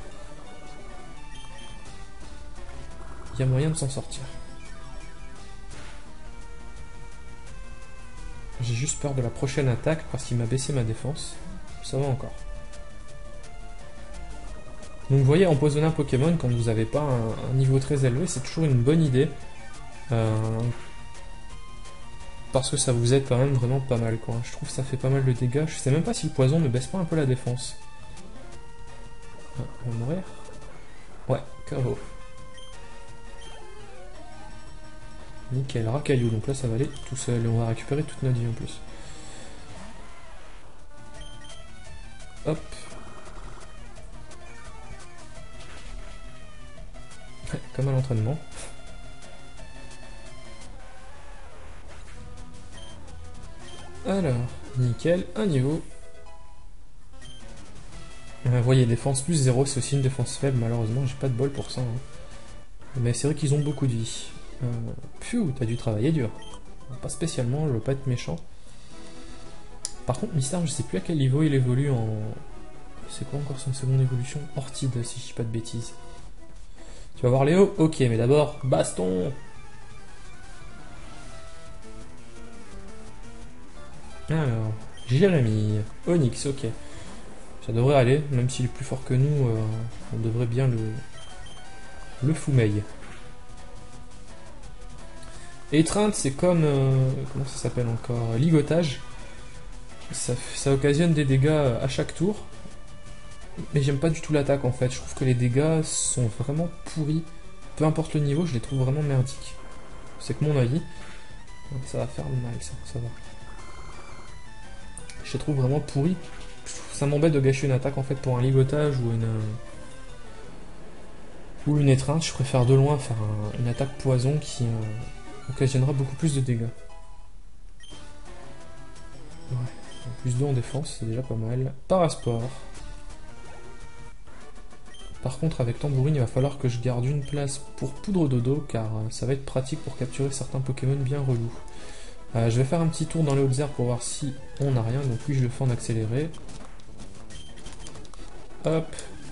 il y a moyen de s'en sortir. J'ai juste peur de la prochaine attaque parce qu'il m'a baissé ma défense. Ça va encore. Donc vous voyez, empoisonner un Pokémon quand vous n'avez pas un, un niveau très élevé, c'est toujours une bonne idée. Euh, parce que ça vous aide quand même vraiment pas mal, quoi. Je trouve que ça fait pas mal de dégâts. Je sais même pas si le poison ne baisse pas un peu la défense. Ah, on va mourir. Ouais, K O. Nickel, racaillou, donc là ça va aller tout seul et on va récupérer toute notre vie en plus. Hop. Ouais, comme à l'entraînement. Alors, nickel, un niveau. Euh, vous voyez, défense plus zéro, c'est aussi une défense faible, malheureusement, j'ai pas de bol pour ça. Hein. Mais c'est vrai qu'ils ont beaucoup de vie. Euh, Pfiou, t'as dû travailler dur. Pas spécialement, je veux pas être méchant. Par contre, Mystère, je sais plus à quel niveau il évolue en... C'est quoi encore son seconde évolution? Ortide, si je dis pas de bêtises. Tu vas voir Léo? Ok, mais d'abord, baston! Alors, Jérémy, Onyx, ok. Ça devrait aller, même s'il est plus fort que nous, euh, on devrait bien le, le foumeille. Étreinte, c'est comme... Euh, comment ça s'appelle encore? Ligotage. Ça, ça occasionne des dégâts à chaque tour. Mais j'aime pas du tout l'attaque en fait. Je trouve que les dégâts sont vraiment pourris. Peu importe le niveau, je les trouve vraiment merdiques. C'est que mon avis. Ça va faire mal, ça, ça va. Je les trouve vraiment pourris. Ça m'embête de gâcher une attaque en fait pour un ligotage ou une... Ou une étreinte. Je préfère de loin faire un, une attaque poison qui euh, occasionnera beaucoup plus de dégâts. Ouais. Plus deux en défense, c'est déjà pas mal. Parasport. Par contre, avec Tambourine, il va falloir que je garde une place pour Poudre Dodo, car euh, ça va être pratique pour capturer certains Pokémon bien relous. Euh, je vais faire un petit tour dans les hautes herbes pour voir si on n'a rien, donc oui, je le fais en accéléré. Hop.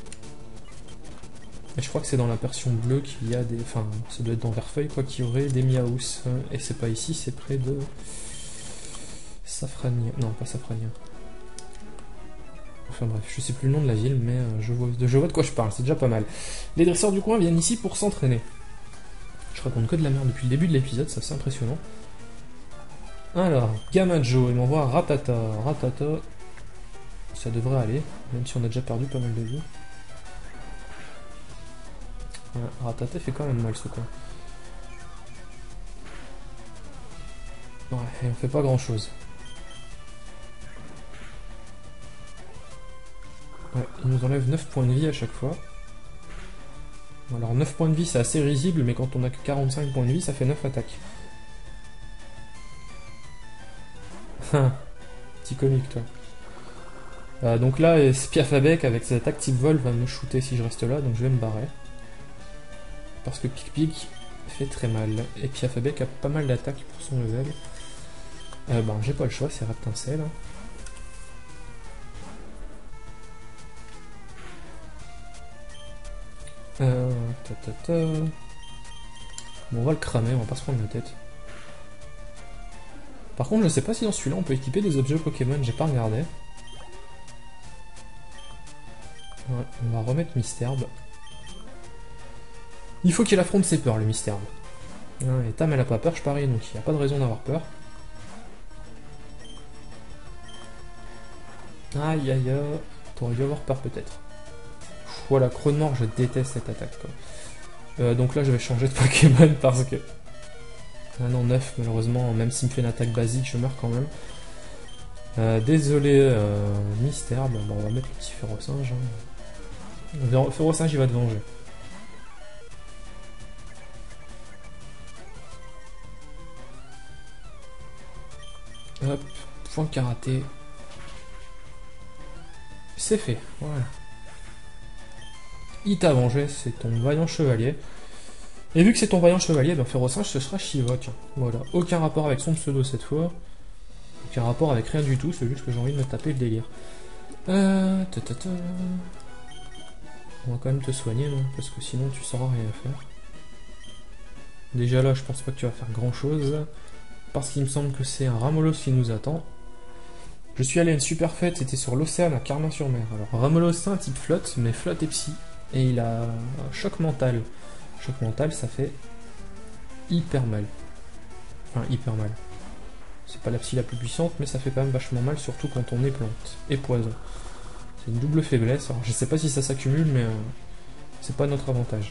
Et je crois que c'est dans la version bleue qu'il y a des... Enfin, ça doit être dans Verfeuille, quoi, qu'il y aurait des Miaous. Et c'est pas ici, c'est près de... Safrania. Non, pas Safrania. Enfin bref, je sais plus le nom de la ville, mais euh, je, vois, de, je vois de quoi je parle, c'est déjà pas mal. Les dresseurs du coin viennent ici pour s'entraîner. Je raconte que de la merde depuis le début de l'épisode, ça c'est impressionnant. Alors, Gamajo, il m'envoie Ratata. Ratata, ça devrait aller, même si on a déjà perdu pas mal de vie. Ouais, Ratata fait quand même mal ce coin. Ouais, et on fait pas grand chose. Ouais, il nous enlève neuf points de vie à chaque fois. Alors neuf points de vie c'est assez risible, mais quand on a que quarante-cinq points de vie, ça fait neuf attaques. Petit comique toi. Euh, donc là, Spiafabek avec ses attaques type vol va me shooter si je reste là, donc je vais me barrer. Parce que Pic Pic fait très mal. Et Piafabek a pas mal d'attaques pour son level. Euh, ben j'ai pas le choix, c'est Reptincelle. Euh, ta, ta, ta. Bon, on va le cramer, on va pas se prendre la tête. Par contre, je sais pas si dans celui-là on peut équiper des objets Pokémon, j'ai pas regardé. Ouais, on va remettre Misterbe. Il faut qu'il affronte ses peurs, le Misterbe. Ouais, et Tam elle a pas peur, je parie, donc il n'y a pas de raison d'avoir peur. Aïe aïe aïe, t'aurais dû avoir peur peut-être. Voilà, Creux-de-Mort, je déteste cette attaque quoi. Euh, donc là je vais changer de Pokémon parce que... Ah non, neuf malheureusement, même s'il me fait une attaque basique, je meurs quand même. Euh, désolé, euh, Misterbe, bon, on va mettre le petit Férocinge. Hein. Férocinge il va te venger. Hop, point karaté. C'est fait, voilà. Il t'a vengé, c'est ton vaillant chevalier. Et vu que c'est ton vaillant chevalier, ben Férocinge ce sera Chivok. Voilà, aucun rapport avec son pseudo cette fois. Aucun rapport avec rien du tout, c'est juste que j'ai envie de me taper le délire. Euh... Ta -ta -ta. On va quand même te soigner, non, parce que sinon tu sauras rien faire. Déjà là, je pense pas que tu vas faire grand chose. Parce qu'il me semble que c'est un Ramolos qui nous attend. Je suis allé à une super fête, c'était sur l'océan à Carmin-sur-Mer. Alors Ramolos c'est un type flotte, mais flotte et psy. Et il a un choc mental. Choc mental, ça fait hyper mal. Enfin, hyper mal. C'est pas la psy la plus puissante, mais ça fait quand même vachement mal, surtout quand on est plante et poison. C'est une double faiblesse. Alors je sais pas si ça s'accumule, mais euh, c'est pas notre avantage.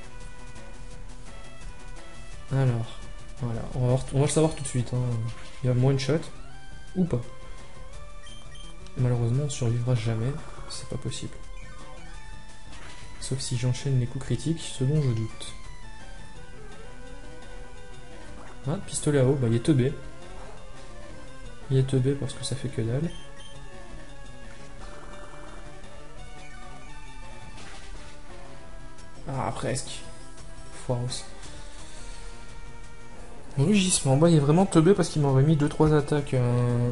Alors, voilà, on va, voir, on va le savoir tout de suite. Hein. Il va me one shot ou pas. Malheureusement, on survivra jamais, c'est pas possible. Sauf si j'enchaîne les coups critiques, ce dont je doute. Ah, pistolet à eau, bah il est teubé. Il est teubé parce que ça fait que dalle. Ah, presque. Foiros. Rugissement, bah il est vraiment teubé parce qu'il m'aurait mis deux trois attaques. Euh...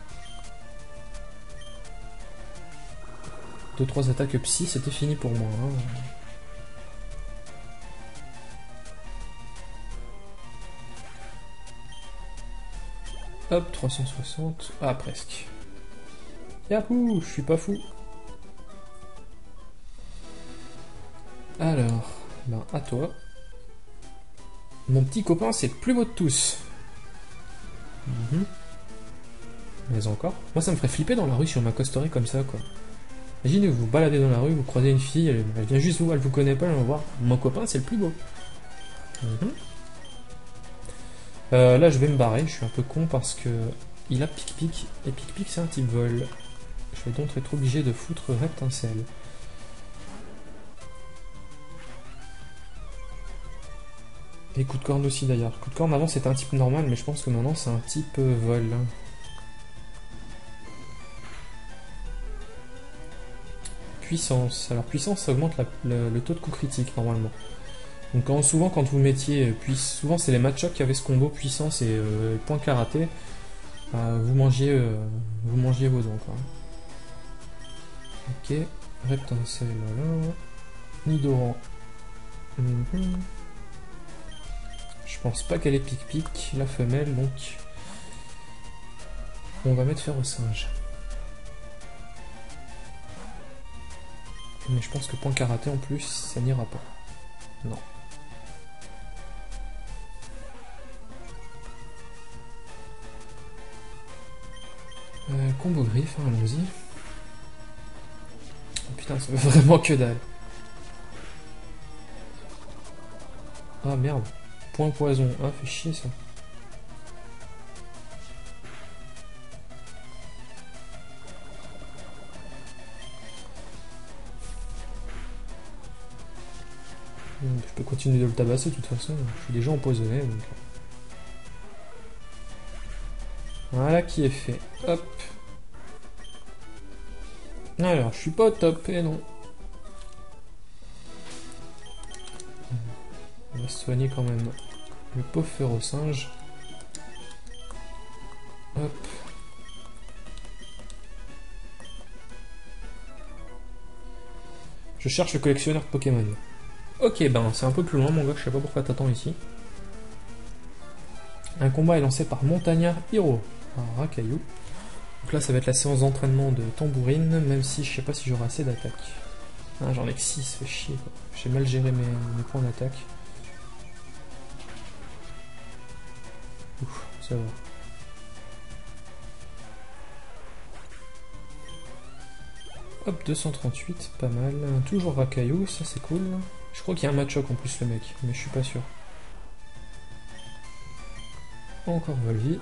deux trois attaques psy, c'était fini pour moi. Hein. Hop, trois cent soixante. Ah, presque. Yahoo, je suis pas fou. Alors, ben à toi. Mon petit copain, c'est le plus beau de tous. Mmh. Mais encore. Moi, ça me ferait flipper dans la rue si on m'accosterait comme ça, quoi. Imaginez, vous vous baladez dans la rue, vous croisez une fille, elle, elle vient juste vous, elle vous connaît pas, elle va voir. Mon copain, c'est le plus beau. Mmh. Euh, là, je vais me barrer, je suis un peu con parce que il a pic-pic, et pic-pic, c'est un type vol. Je vais donc être obligé de foutre Reptincelle. Et coup de corne aussi d'ailleurs. Coup de corne avant c'était un type normal, mais je pense que maintenant c'est un type euh, vol. Puissance. Alors puissance ça augmente la, le, le taux de coup critique normalement. Donc quand, souvent quand vous mettiez, puis souvent c'est les match-up qui avaient ce combo puissance et euh, point karaté, euh, vous mangiez euh, vous mangiez vos dents quoi. Ok, Reptincelle, voilà. Nidoran. Mm-hmm. Je pense pas qu'elle est pic-pic, la femelle, donc... ou on va mettre fer au singe? Mais je pense que point karaté en plus, ça n'ira pas. Non. Euh, combo griffe, hein, allons-y. Oh, putain, ça veut vraiment que dalle. Ah merde. Point poison. Ah, fait chier ça. Je peux continuer de le tabasser de toute façon. Je suis déjà empoisonné donc. Voilà qui est fait. Hop. Alors, je suis pas au top, et non. On va se soigner quand même. Le pauvre fer au singe. Hop. Je cherche le collectionneur de Pokémon. Ok, ben c'est un peu plus loin mon gars, je sais pas pourquoi t'attends ici. Un combat est lancé par Montagnard Hiro. Un racaillou. Donc là ça va être la séance d'entraînement de tambourine, même si je sais pas si j'aurai assez d'attaque. Ah, j'en ai que six, fait chier quoi. J'ai mal géré mes, mes points d'attaque. Ouf, ça va. Hop, deux cent trente-huit, pas mal. Toujours racaillou, ça c'est cool. Je crois qu'il y a un match-up en plus le mec, mais je suis pas sûr. Encore Volvi.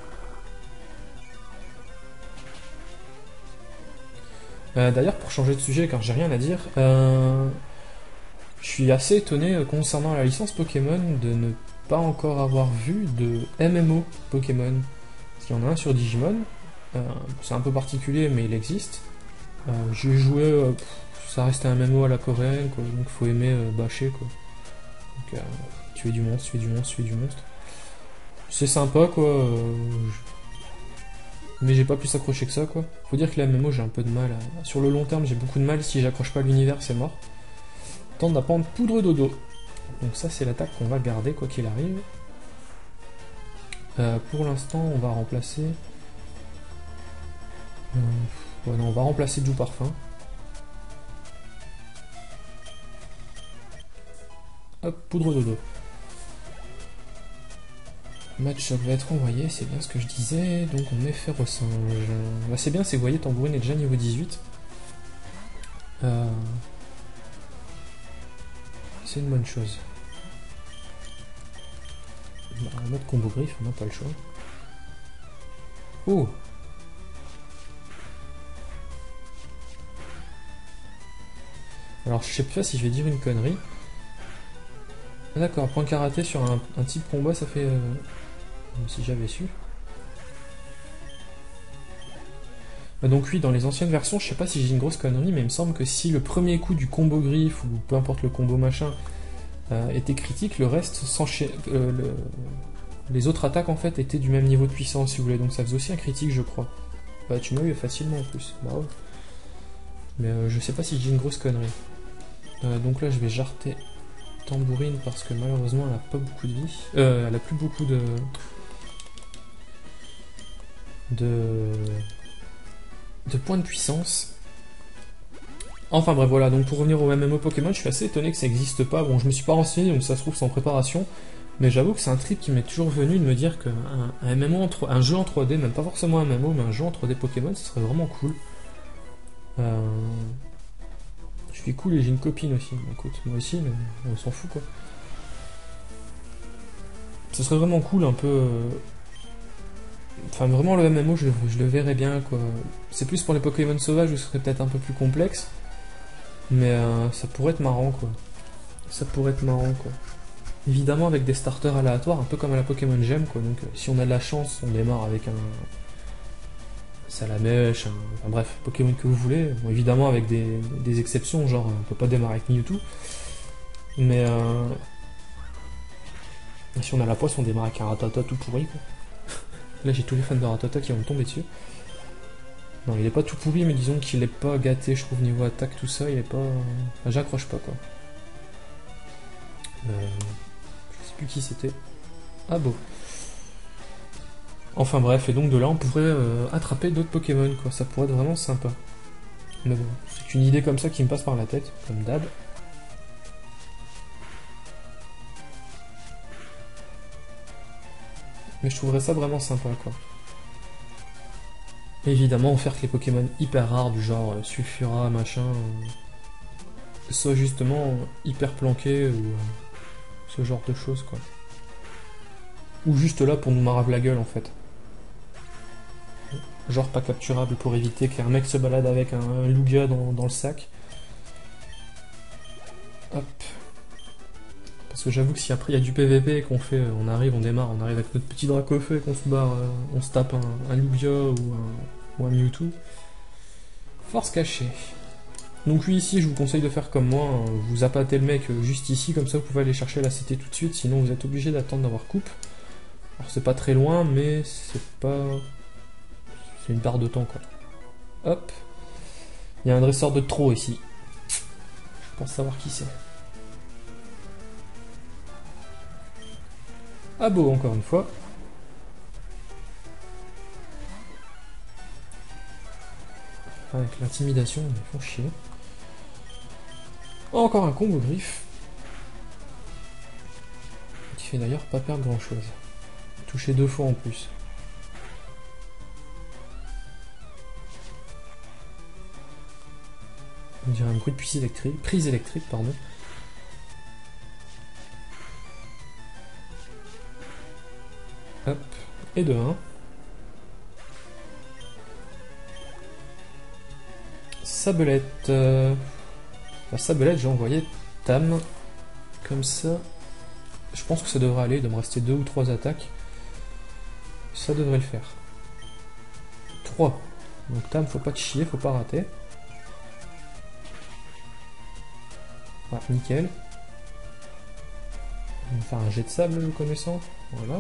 Euh, D'ailleurs, pour changer de sujet, car j'ai rien à dire, euh, je suis assez étonné concernant la licence Pokémon de ne pas encore avoir vu de M M O Pokémon. Parce qu'il y en a un sur Digimon, euh, c'est un peu particulier, mais il existe. Euh, J'ai joué, euh, pff, ça restait un M M O à la coréenne, quoi, donc faut aimer euh, bâcher, quoi. Donc, euh, tuer du monstre, tuer du monstre, tuer du monstre. C'est sympa, quoi. Euh, mais j'ai pas pu s'accrocher que ça, quoi. Faut dire que les M M O, j'ai un peu de mal. À... Sur le long terme, j'ai beaucoup de mal. Si j'accroche pas à l'univers, c'est mort. Temps d'apprendre poudre dodo. Donc ça, c'est l'attaque qu'on va garder, quoi qu'il arrive. Euh, pour l'instant, on va remplacer... Euh... Ouais, non, on va remplacer Doux Parfum. Hop, poudre dodo. Match-up va être envoyé, c'est bien ce que je disais. Donc on met fer au singe. Bah, c'est bien, c'est que vous voyez, Tambourine est déjà niveau dix-huit. Euh... C'est une bonne chose. Bah, on va mettre combo griffe, on n'a pas le choix. Oh! Alors je sais pas si je vais dire une connerie. D'accord, point karaté sur un, un type combat, ça fait... Euh... Si j'avais su. Donc oui, dans les anciennes versions, je sais pas si j'ai une grosse connerie, mais il me semble que si le premier coup du combo griffe, ou peu importe le combo machin, euh, était critique, le reste s'enchaîne... Euh, le... Les autres attaques en fait étaient du même niveau de puissance si vous voulez, donc ça faisait aussi un critique je crois. Bah tu m'as eu facilement en plus, bah ouais. Mais euh, je sais pas si j'ai une grosse connerie. Euh, donc là je vais jarter Tambourine parce que malheureusement elle a pas beaucoup de vie. Euh, elle a plus beaucoup de... de... de points de puissance. Enfin bref voilà, donc pour revenir au M M O Pokémon, je suis assez étonné que ça existe pas. Bon je me suis pas renseigné donc ça se trouve c'est en préparation. Mais j'avoue que c'est un trip qui m'est toujours venu de me dire qu'un un M M O en trois, un jeu en trois D, même pas forcément un M M O, mais un jeu en trois D Pokémon, ce serait vraiment cool. Euh... Je suis cool et j'ai une copine aussi. Écoute, moi aussi, mais on s'en fout quoi. Ce serait vraiment cool, un peu. Euh... Enfin, vraiment le M M O, je, je le verrais bien quoi. C'est plus pour les Pokémon sauvages où ce serait peut-être un peu plus complexe, mais euh, ça pourrait être marrant quoi. Ça pourrait être marrant quoi. Évidemment avec des starters aléatoires, un peu comme à la Pokémon Gem quoi, donc euh, si on a de la chance, on démarre avec un Salamèche, un... enfin bref, Pokémon que vous voulez, bon, évidemment avec des, des exceptions, genre on peut pas démarrer avec Mewtwo, mais euh... si on a la poisse, on démarre avec un Rattata tout pourri quoi. Là j'ai tous les fans de Rattata qui vont me tomber dessus. Non, il est pas tout pourri, mais disons qu'il est pas gâté, je trouve, niveau attaque, tout ça, il est pas... Enfin, j'accroche pas quoi. Euh... plus qui c'était. Ah bon. Enfin bref, et donc de là on pourrait euh, attraper d'autres Pokémon, quoi. Ça pourrait être vraiment sympa. Mais bon, c'est une idée comme ça qui me passe par la tête, comme d'hab. Mais je trouverais ça vraiment sympa, quoi. Évidemment, faire que les Pokémon hyper rares, du genre euh, Sulfura, machin, euh, soient justement euh, hyper planqués, ou euh, ce genre de choses, quoi. Ou juste là pour nous marave la gueule, en fait. Genre pas capturable pour éviter qu'un mec se balade avec un, un Lugia dans, dans le sac. Hop. Parce que j'avoue que si après il y a du P V P et qu'on fait, on arrive, on démarre, on arrive avec notre petit Dracofeu et qu'on se barre, euh, on se tape un, un Lugia ou un, ou un Mewtwo. Force cachée. Donc oui, ici je vous conseille de faire comme moi, hein, vous appâtez le mec juste ici, comme ça vous pouvez aller chercher la C T tout de suite, sinon vous êtes obligé d'attendre d'avoir coupe. Alors c'est pas très loin, mais c'est pas... c'est une barre de temps, quoi. Hop. Il y a un dresseur de trop ici. Je pense savoir qui c'est. Ah beau, encore une fois. Avec l'intimidation, ils font chier. Encore un combo griffe. Qui fait d'ailleurs pas perdre grand chose. Touché deux fois en plus. On dirait un bruit de prise électrique, prise électrique, pardon. Hop, et de un. Sabelette. Euh... La Sabelette, j'ai envoyé Tam. Comme ça. Je pense que ça devrait aller, il doit me rester deux ou trois attaques. Ça devrait le faire. trois. Donc Tam, faut pas te chier, faut pas rater. Ah, nickel. On va faire un jet de sable, le connaissant. Voilà.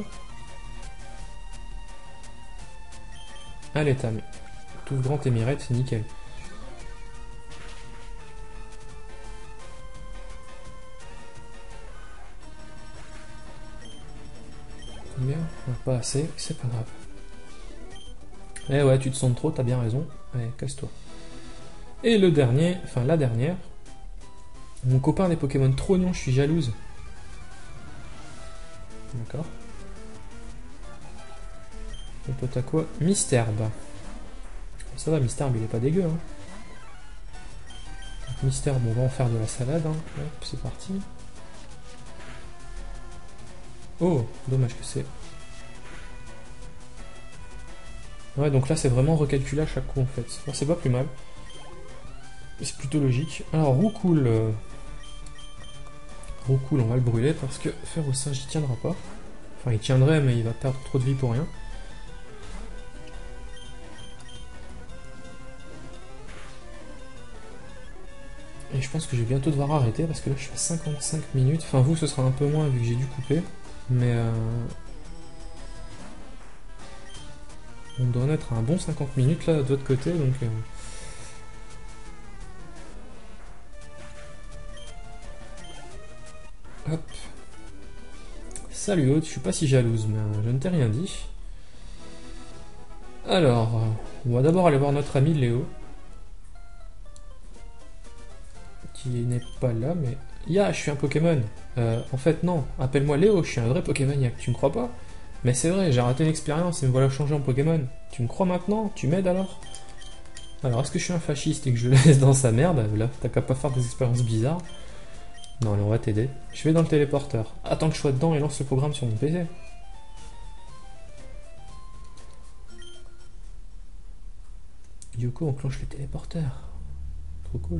Allez, Tam. Tout grand émirette, c'est nickel. Combien? Pas assez, c'est pas grave. Eh ouais, tu te sens trop, t'as bien raison. Allez, casse-toi. Et le dernier, enfin la dernière. Mon copain des Pokémon trognons, je suis jalouse. D'accord. Et toi t'as quoi? Misterbe. Ça va, Misterbe, il est pas dégueu. Hein. Misterbe, on va en faire de la salade. Hein. Hop, c'est parti. Oh, dommage que c'est... Ouais, donc là c'est vraiment recalculé à chaque coup en fait. Alors, c'est pas plus mal. C'est plutôt logique. Alors, Roucoule. Euh... Roucoule, on va le brûler parce que Fer au singe il tiendra pas. Enfin, il tiendrait, mais il va perdre trop de vie pour rien. Et je pense que je vais bientôt devoir arrêter parce que là je suis à cinquante-cinq minutes. Enfin, vous, ce sera un peu moins vu que j'ai dû couper. Mais euh... on doit en être à un bon cinquante minutes là de l'autre côté, donc... Euh... Hop. Salut Aude, je suis pas si jalouse, mais euh, je ne t'ai rien dit. Alors, euh, on va d'abord aller voir notre ami Léo. Qui n'est pas là, mais... Ya, je suis un Pokémon. Euh, en fait, non, appelle-moi Léo, je suis un vrai Pokémoniaque, tu me crois pas? Mais c'est vrai, j'ai raté une expérience et me voilà changé en Pokémon. Tu me crois maintenant? Tu m'aides alors? Alors, est-ce que je suis un fasciste et que je le laisse dans sa merde? Là, t'as qu'à pas faire des expériences bizarres. Non, allez, on va t'aider. Je vais dans le téléporteur. Attends que je sois dedans et lance le programme sur mon P C. Yoko enclenche le téléporteur. Trop cool.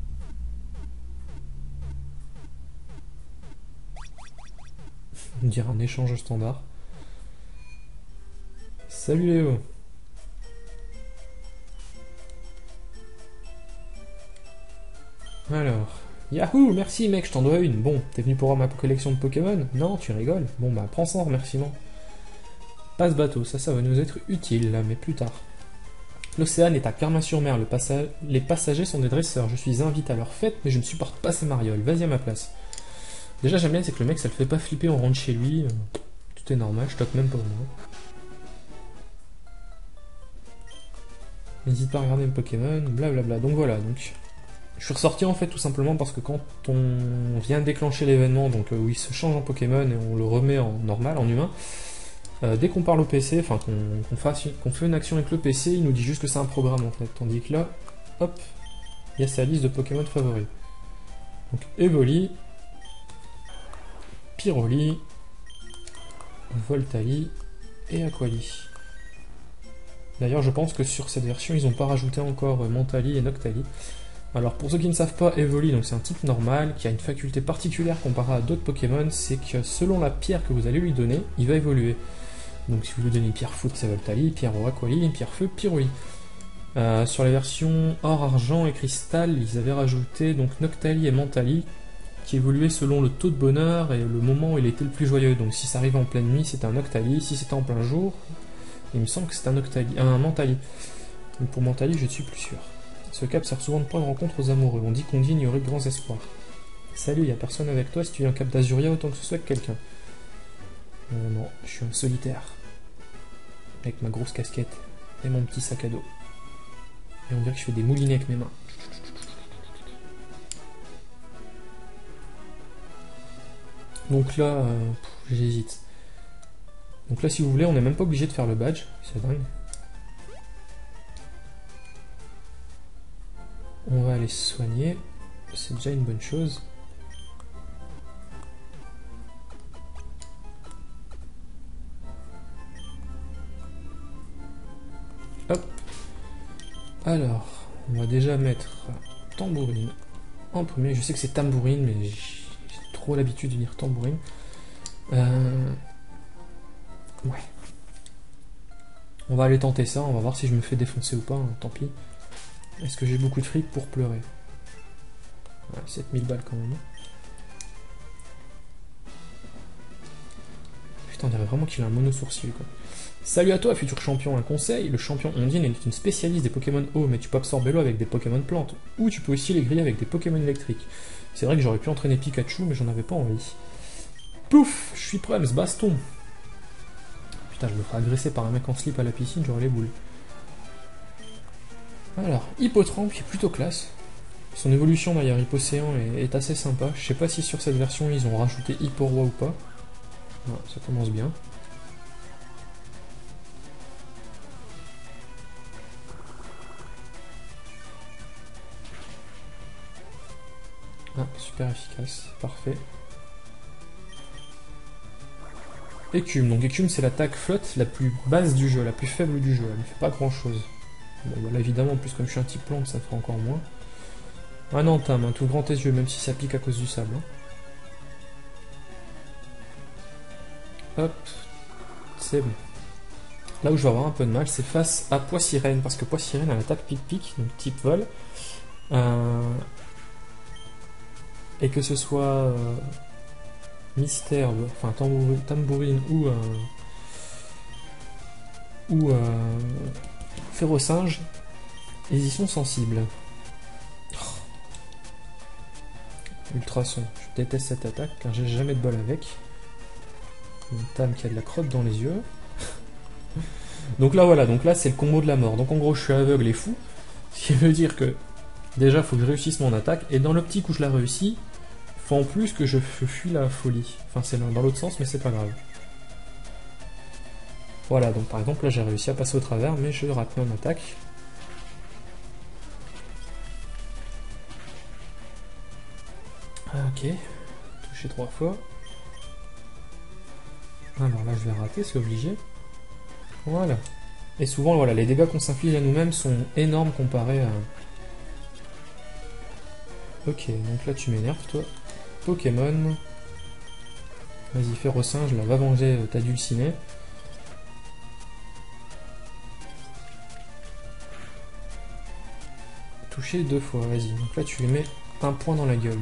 On dirait un échange standard. Salut Léo. Alors, yahoo, merci mec, je t'en dois une. Bon, t'es venu pour voir ma collection de Pokémon? Non, tu rigoles. Bon bah, prends ça en remerciement. Passe bateau, ça, ça va nous être utile, là, mais plus tard. L'Océane est à Carmin-sur-Mer, le passa... les passagers sont des dresseurs. Je suis invité à leur fête, mais je ne supporte pas ces marioles. Vas-y à ma place. Déjà, j'aime bien, c'est que le mec, ça le fait pas flipper, on rentre chez lui. Tout est normal, je toque même pas au moins. N'hésite pas à regarder mes Pokémon, blablabla. Donc voilà, donc je suis ressorti en fait tout simplement parce que quand on vient déclencher l'événement, donc euh, où il se change en Pokémon et on le remet en normal, en humain, euh, dès qu'on parle au P C, enfin qu'on qu'on fasse qu'on fait une action avec le P C, il nous dit juste que c'est un programme en fait. Tandis que là, hop, il y a sa liste de Pokémon favoris. Donc Evoli, Pyroli, Voltali et Aquali. D'ailleurs, je pense que sur cette version, ils n'ont pas rajouté encore Mentali et Noctali. Alors, pour ceux qui ne savent pas, Evoli, donc c'est un type normal qui a une faculté particulière comparée à d'autres Pokémon, c'est que selon la pierre que vous allez lui donner, il va évoluer. Donc, si vous lui donnez une pierre foudre, c'est Voltali, pierre eau, Aquali, une pierre feu, Pyroli. Euh, sur les versions or, argent et cristal, ils avaient rajouté donc Noctali et Mentali qui évoluaient selon le taux de bonheur et le moment où il était le plus joyeux. Donc, si ça arrive en pleine nuit, c'était un Noctali, si c'était en plein jour, il me semble que c'est un Noctali, un Mentali. Mais pour Mentali, je ne suis plus sûr. Ce cap sert souvent de point de rencontre aux amoureux. On dit qu'on dit ignorer de grands espoirs. Salut, y a personne avec toi si tu es un cap d'Azuria autant que ce soit que quelqu'un. Euh, non, je suis un solitaire. Avec ma grosse casquette et mon petit sac à dos. Et on dirait que je fais des moulinets avec mes mains. Donc là, euh, j'hésite. Donc là, si vous voulez, on n'est même pas obligé de faire le badge. C'est dingue. On va aller se soigner. C'est déjà une bonne chose. Hop. Alors, on va déjà mettre Tambourine en premier. Je sais que c'est Tambourine, mais j'ai trop l'habitude de dire Tambourine. Euh... Ouais. On va aller tenter ça, on va voir si je me fais défoncer ou pas, hein, tant pis. Est-ce que j'ai beaucoup de fric pour pleurer? Ouais, sept mille balles quand même. Putain, on dirait vraiment qu'il a un mono-sourcil, quoi. Salut à toi, futur champion. Un conseil, le champion Ondine est une spécialiste des Pokémon eau, mais tu peux absorber l'eau avec des Pokémon plantes. Ou tu peux aussi les griller avec des Pokémon électriques. C'est vrai que j'aurais pu entraîner Pikachu, mais j'en avais pas envie. Pouf, je suis Prums, baston. Putain, je me ferai agresser par un mec en slip à la piscine, j'aurai les boules. Alors, Hippotrampe qui est plutôt classe. Son évolution d'ailleurs, Hippocéan, est, est assez sympa. Je sais pas si sur cette version ils ont rajouté Hipporoi ou pas. Non, ça commence bien. Ah, super efficace, parfait. Écume, donc Écume c'est l'attaque flotte la plus basse du jeu, la plus faible du jeu, elle ne fait pas grand chose. Bon bah là évidemment, en plus comme je suis un type plante, ça fera encore moins. Ah non, Tam, hein, tout grand tes yeux, même si ça pique à cause du sable. Hein. Hop, c'est bon. Là où je vais avoir un peu de mal, c'est face à Poissirène, parce que Poissirène a l'attaque pic-pic, donc type vol. Euh... Et que ce soit euh... Mystère, enfin tambourine, tambourine ou euh... ou euh... Férocinge, ils y sont sensibles. Oh. Ultrason, je déteste cette attaque car j'ai jamais de bol avec. Une Tam qui a de la crotte dans les yeux. Donc là voilà, donc là c'est le combo de la mort. Donc en gros je suis aveugle et fou, ce qui veut dire que déjà il faut que je réussisse mon attaque, et dans l'optique où je la réussis, il faut en plus que je fuis la folie. Enfin c'est dans l'autre sens mais c'est pas grave. Voilà, donc par exemple là j'ai réussi à passer au travers mais je rate mon attaque. Ok, touché trois fois. Alors là je vais rater, c'est obligé. Voilà. Et souvent voilà, les dégâts qu'on s'inflige à nous-mêmes sont énormes comparés à... Ok, donc là tu m'énerves toi. Pokémon. Vas-y, Férocinge, là, va venger ta dulcinée. Touché deux fois, vas-y. Donc là tu lui mets un point dans la gueule.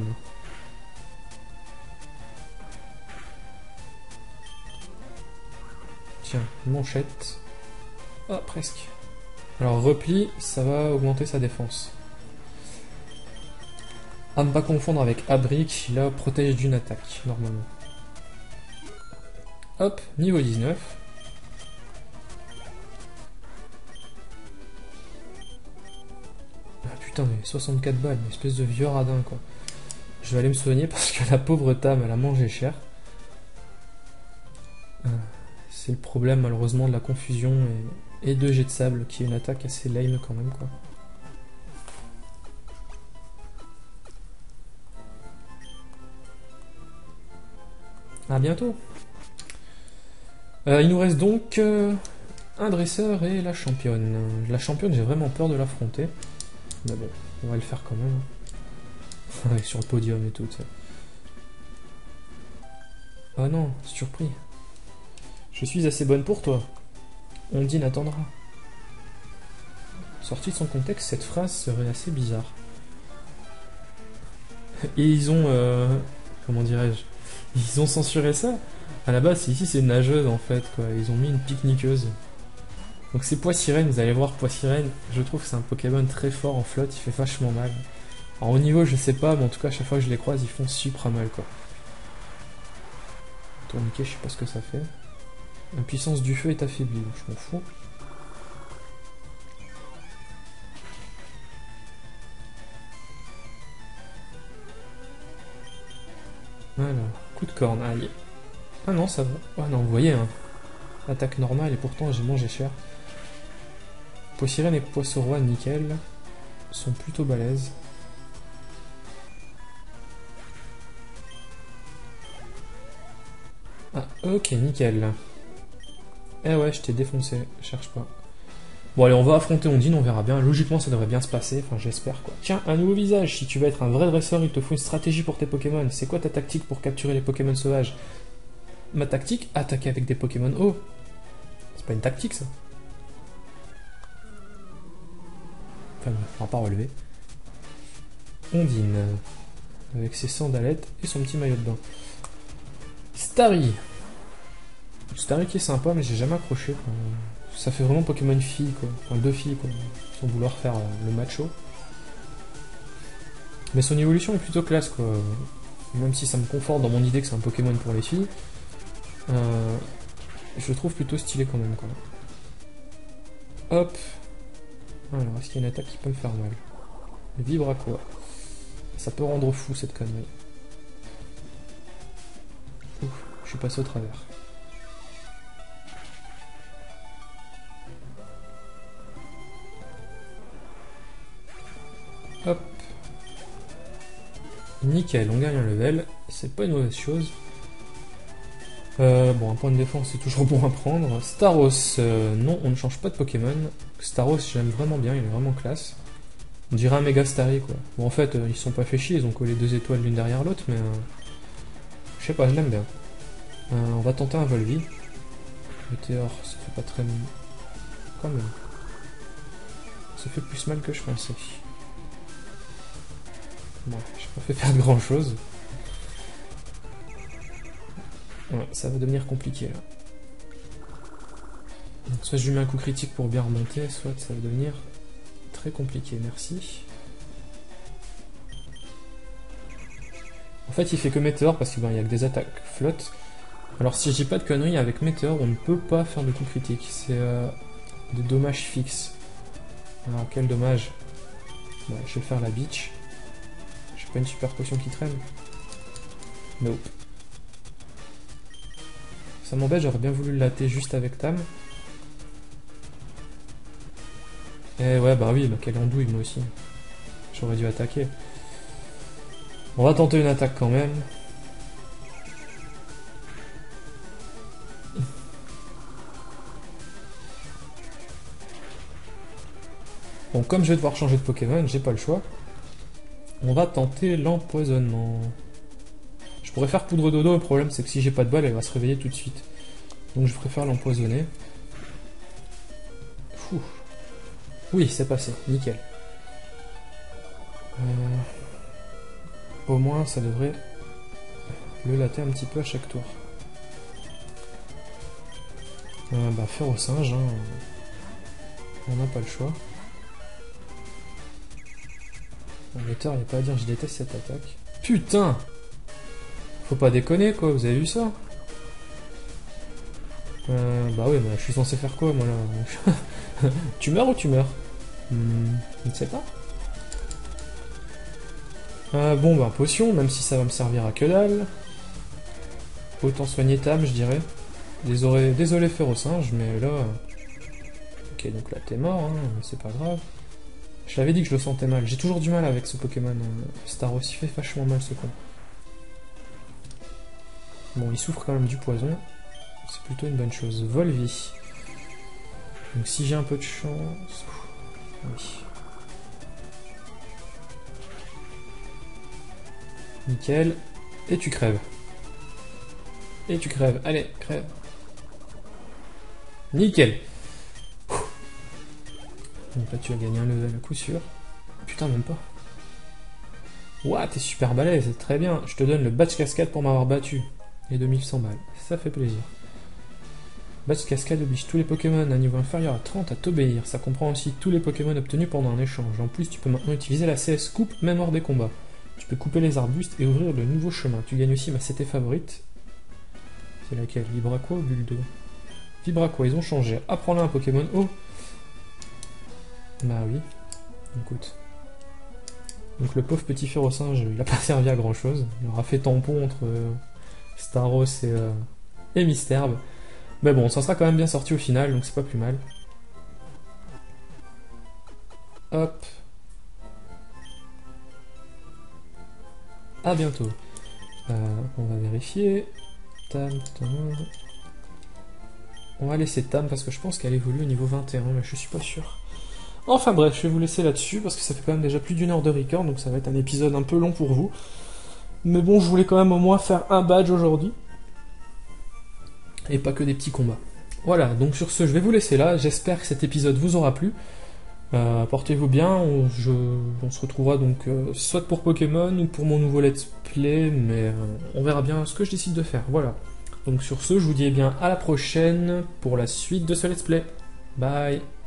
Tiens, manchette. Ah, presque. Alors repli, ça va augmenter sa défense. À ne pas confondre avec abri qui là protège d'une attaque, normalement. Hop, niveau dix-neuf. putain, mais soixante-quatre balles, une espèce de vieux radin, quoi. Je vais aller me soigner parce que la pauvre Tam, elle a mangé cher. C'est le problème, malheureusement, de la confusion et, et de jet de sable, qui est une attaque assez lame, quand même, quoi. À bientôt. Euh, il nous reste donc euh, un dresseur et la championne. La championne, j'ai vraiment peur de l'affronter. Mais bon, on va le faire quand même. Ouais, sur le podium et tout, tu sais. Ah non, surpris. Je suis assez bonne pour toi. Ondine attendra. Sortie de son contexte, cette phrase serait assez bizarre. Et ils ont... Euh, comment dirais-je? Ils ont censuré ça. À la base, ici, c'est une nageuse, en fait, quoi. Ils ont mis une pique-niqueuse. Donc c'est Poissirène, vous allez voir Poissirène. Je trouve que c'est un Pokémon très fort en flotte, il fait vachement mal. Alors au niveau, je sais pas, mais en tout cas, à chaque fois que je les croise, ils font super mal, quoi. Tourniquet, je sais pas ce que ça fait. La puissance du feu est affaiblie, donc je m'en fous. Alors, coup de corne, aïe. Ah non, ça va. Ah non, vous voyez, hein. Attaque normale, et pourtant j'ai mangé cher. Poissirène et Poisson-Roi, nickel. Sont plutôt balèzes. Ah, ok, nickel. Eh ouais, je t'ai défoncé, cherche pas. Bon allez, on va affronter Ondine, on verra bien. Logiquement, ça devrait bien se passer, enfin j'espère quoi. Tiens, un nouveau visage. Si tu veux être un vrai dresseur, il te faut une stratégie pour tes Pokémon. C'est quoi ta tactique pour capturer les Pokémon sauvages? Ma tactique? Attaquer avec des Pokémon hauts. C'est pas une tactique ça. Enfin bref, on va pas relever. Ondine. Avec ses sandalettes et son petit maillot de bain. Starry. Starry qui est sympa, mais j'ai jamais accroché. Quoi. Ça fait vraiment Pokémon fille, quoi. Enfin, deux filles, quoi. Sans vouloir faire euh, le macho. Mais son évolution est plutôt classe, quoi. Même si ça me conforte dans mon idée que c'est un Pokémon pour les filles. Euh, je le trouve plutôt stylé quand même, quoi. Hop. Alors, est-ce qu'il y a une attaque qui peut me faire mal? Vibre à quoi? Ça peut rendre fou, cette connerie. Ouf, je suis passé au travers. Hop. Nickel, on gagne un level. C'est pas une mauvaise chose. Euh, bon, un point de défense, c'est toujours bon à prendre. Staros, euh, non, on ne change pas de Pokémon. Staros, j'aime vraiment bien, il est vraiment classe. On dirait un méga Starry, quoi. Bon, en fait, euh, ils se sont pas fait chier, ils ont collé deux étoiles l'une derrière l'autre, mais... Euh, je sais pas, je l'aime bien. Euh, on va tenter un Volvi. Météor, ça fait pas très... Quand même. Ça fait plus mal que je pensais. Bon, j'ai pas fait perdre grand chose. Ouais, ça va devenir compliqué là. Donc, soit je lui mets un coup critique pour bien remonter, soit ça va devenir très compliqué, merci. En fait il fait que Météor parce qu'il ben, y a que des attaques flottes. Alors si je dis pas de conneries, avec Météor on ne peut pas faire de coup critique, c'est euh, des dommages fixes. Alors quel dommage. Ouais, je vais faire la bitch. J'ai pas une super potion qui traîne. Nope. Ça m'embête, j'aurais bien voulu le latter juste avec Tam. Eh ouais, bah oui, bah quelle andouille, moi aussi. J'aurais dû attaquer. On va tenter une attaque quand même. Bon, comme je vais devoir changer de Pokémon, j'ai pas le choix. On va tenter l'empoisonnement. Je pourrais faire poudre dodo, le problème c'est que si j'ai pas de balle, elle va se réveiller tout de suite. Donc je préfère l'empoisonner. Fou. Oui, c'est passé, nickel. Euh, au moins, ça devrait le latter un petit peu à chaque tour. Euh, bah, faire au singe, hein. On n'a pas le choix. En metteur, il n'y a pas à dire, je déteste cette attaque. Putain! Faut pas déconner, quoi, vous avez vu ça? Euh, bah oui, bah, je suis censé faire quoi, moi, là? Tu meurs ou tu meurs? hmm, Je ne sais pas. Euh, bon, bah, potion, même si ça va me servir à que dalle. Autant soigner Tam, je dirais. Désolé, désolé Férocinge, mais là... Ok, donc là t'es mort, hein, mais c'est pas grave. Je l'avais dit que je le sentais mal. J'ai toujours du mal avec ce Pokémon. euh, Staros, il fait vachement mal ce con. Bon, il souffre quand même du poison. C'est plutôt une bonne chose. Volvi. Donc si j'ai un peu de chance... Oui. Nickel. Et tu crèves. Et tu crèves. Allez, crève. Nickel. Donc là tu as gagné un level à coup sûr. Putain, même pas. Ouah, t'es super balèze, très bien. Je te donne le badge cascade pour m'avoir battu. Et deux mille cent balles. Ça fait plaisir. Badge cascade oblige tous les Pokémon à niveau inférieur à trente à t'obéir. Ça comprend aussi tous les Pokémon obtenus pendant un échange. En plus, tu peux maintenant utiliser la C S coupe même hors des combats. Tu peux couper les arbustes et ouvrir de nouveaux chemins. Tu gagnes aussi ma C T favorite. C'est laquelle? Vibraqua ou Buldo? Vibraqua, ils ont changé. Apprends-le un Pokémon. Oh! Bah oui. Écoute. Donc le pauvre petit Férocinge, il a pas servi à grand chose. Il aura fait tampon entre euh, Staros et, euh, et Misterbe. Mais bon, ça sera quand même bien sorti au final, donc c'est pas plus mal. Hop. À bientôt. Euh, on va vérifier. Tam, tam. On va laisser Tam parce que je pense qu'elle évolue au niveau vingt et un, mais je suis pas sûr. Enfin bref, je vais vous laisser là-dessus parce que ça fait quand même déjà plus d'une heure de record, donc ça va être un épisode un peu long pour vous. Mais bon, je voulais quand même au moins faire un badge aujourd'hui. Et pas que des petits combats. Voilà, donc sur ce, je vais vous laisser là. J'espère que cet épisode vous aura plu. Euh, Portez-vous bien. On, je, on se retrouvera donc euh, soit pour Pokémon ou pour mon nouveau Let's Play, mais euh, on verra bien ce que je décide de faire. Voilà. Donc sur ce, je vous dis eh bien à la prochaine pour la suite de ce Let's Play. Bye.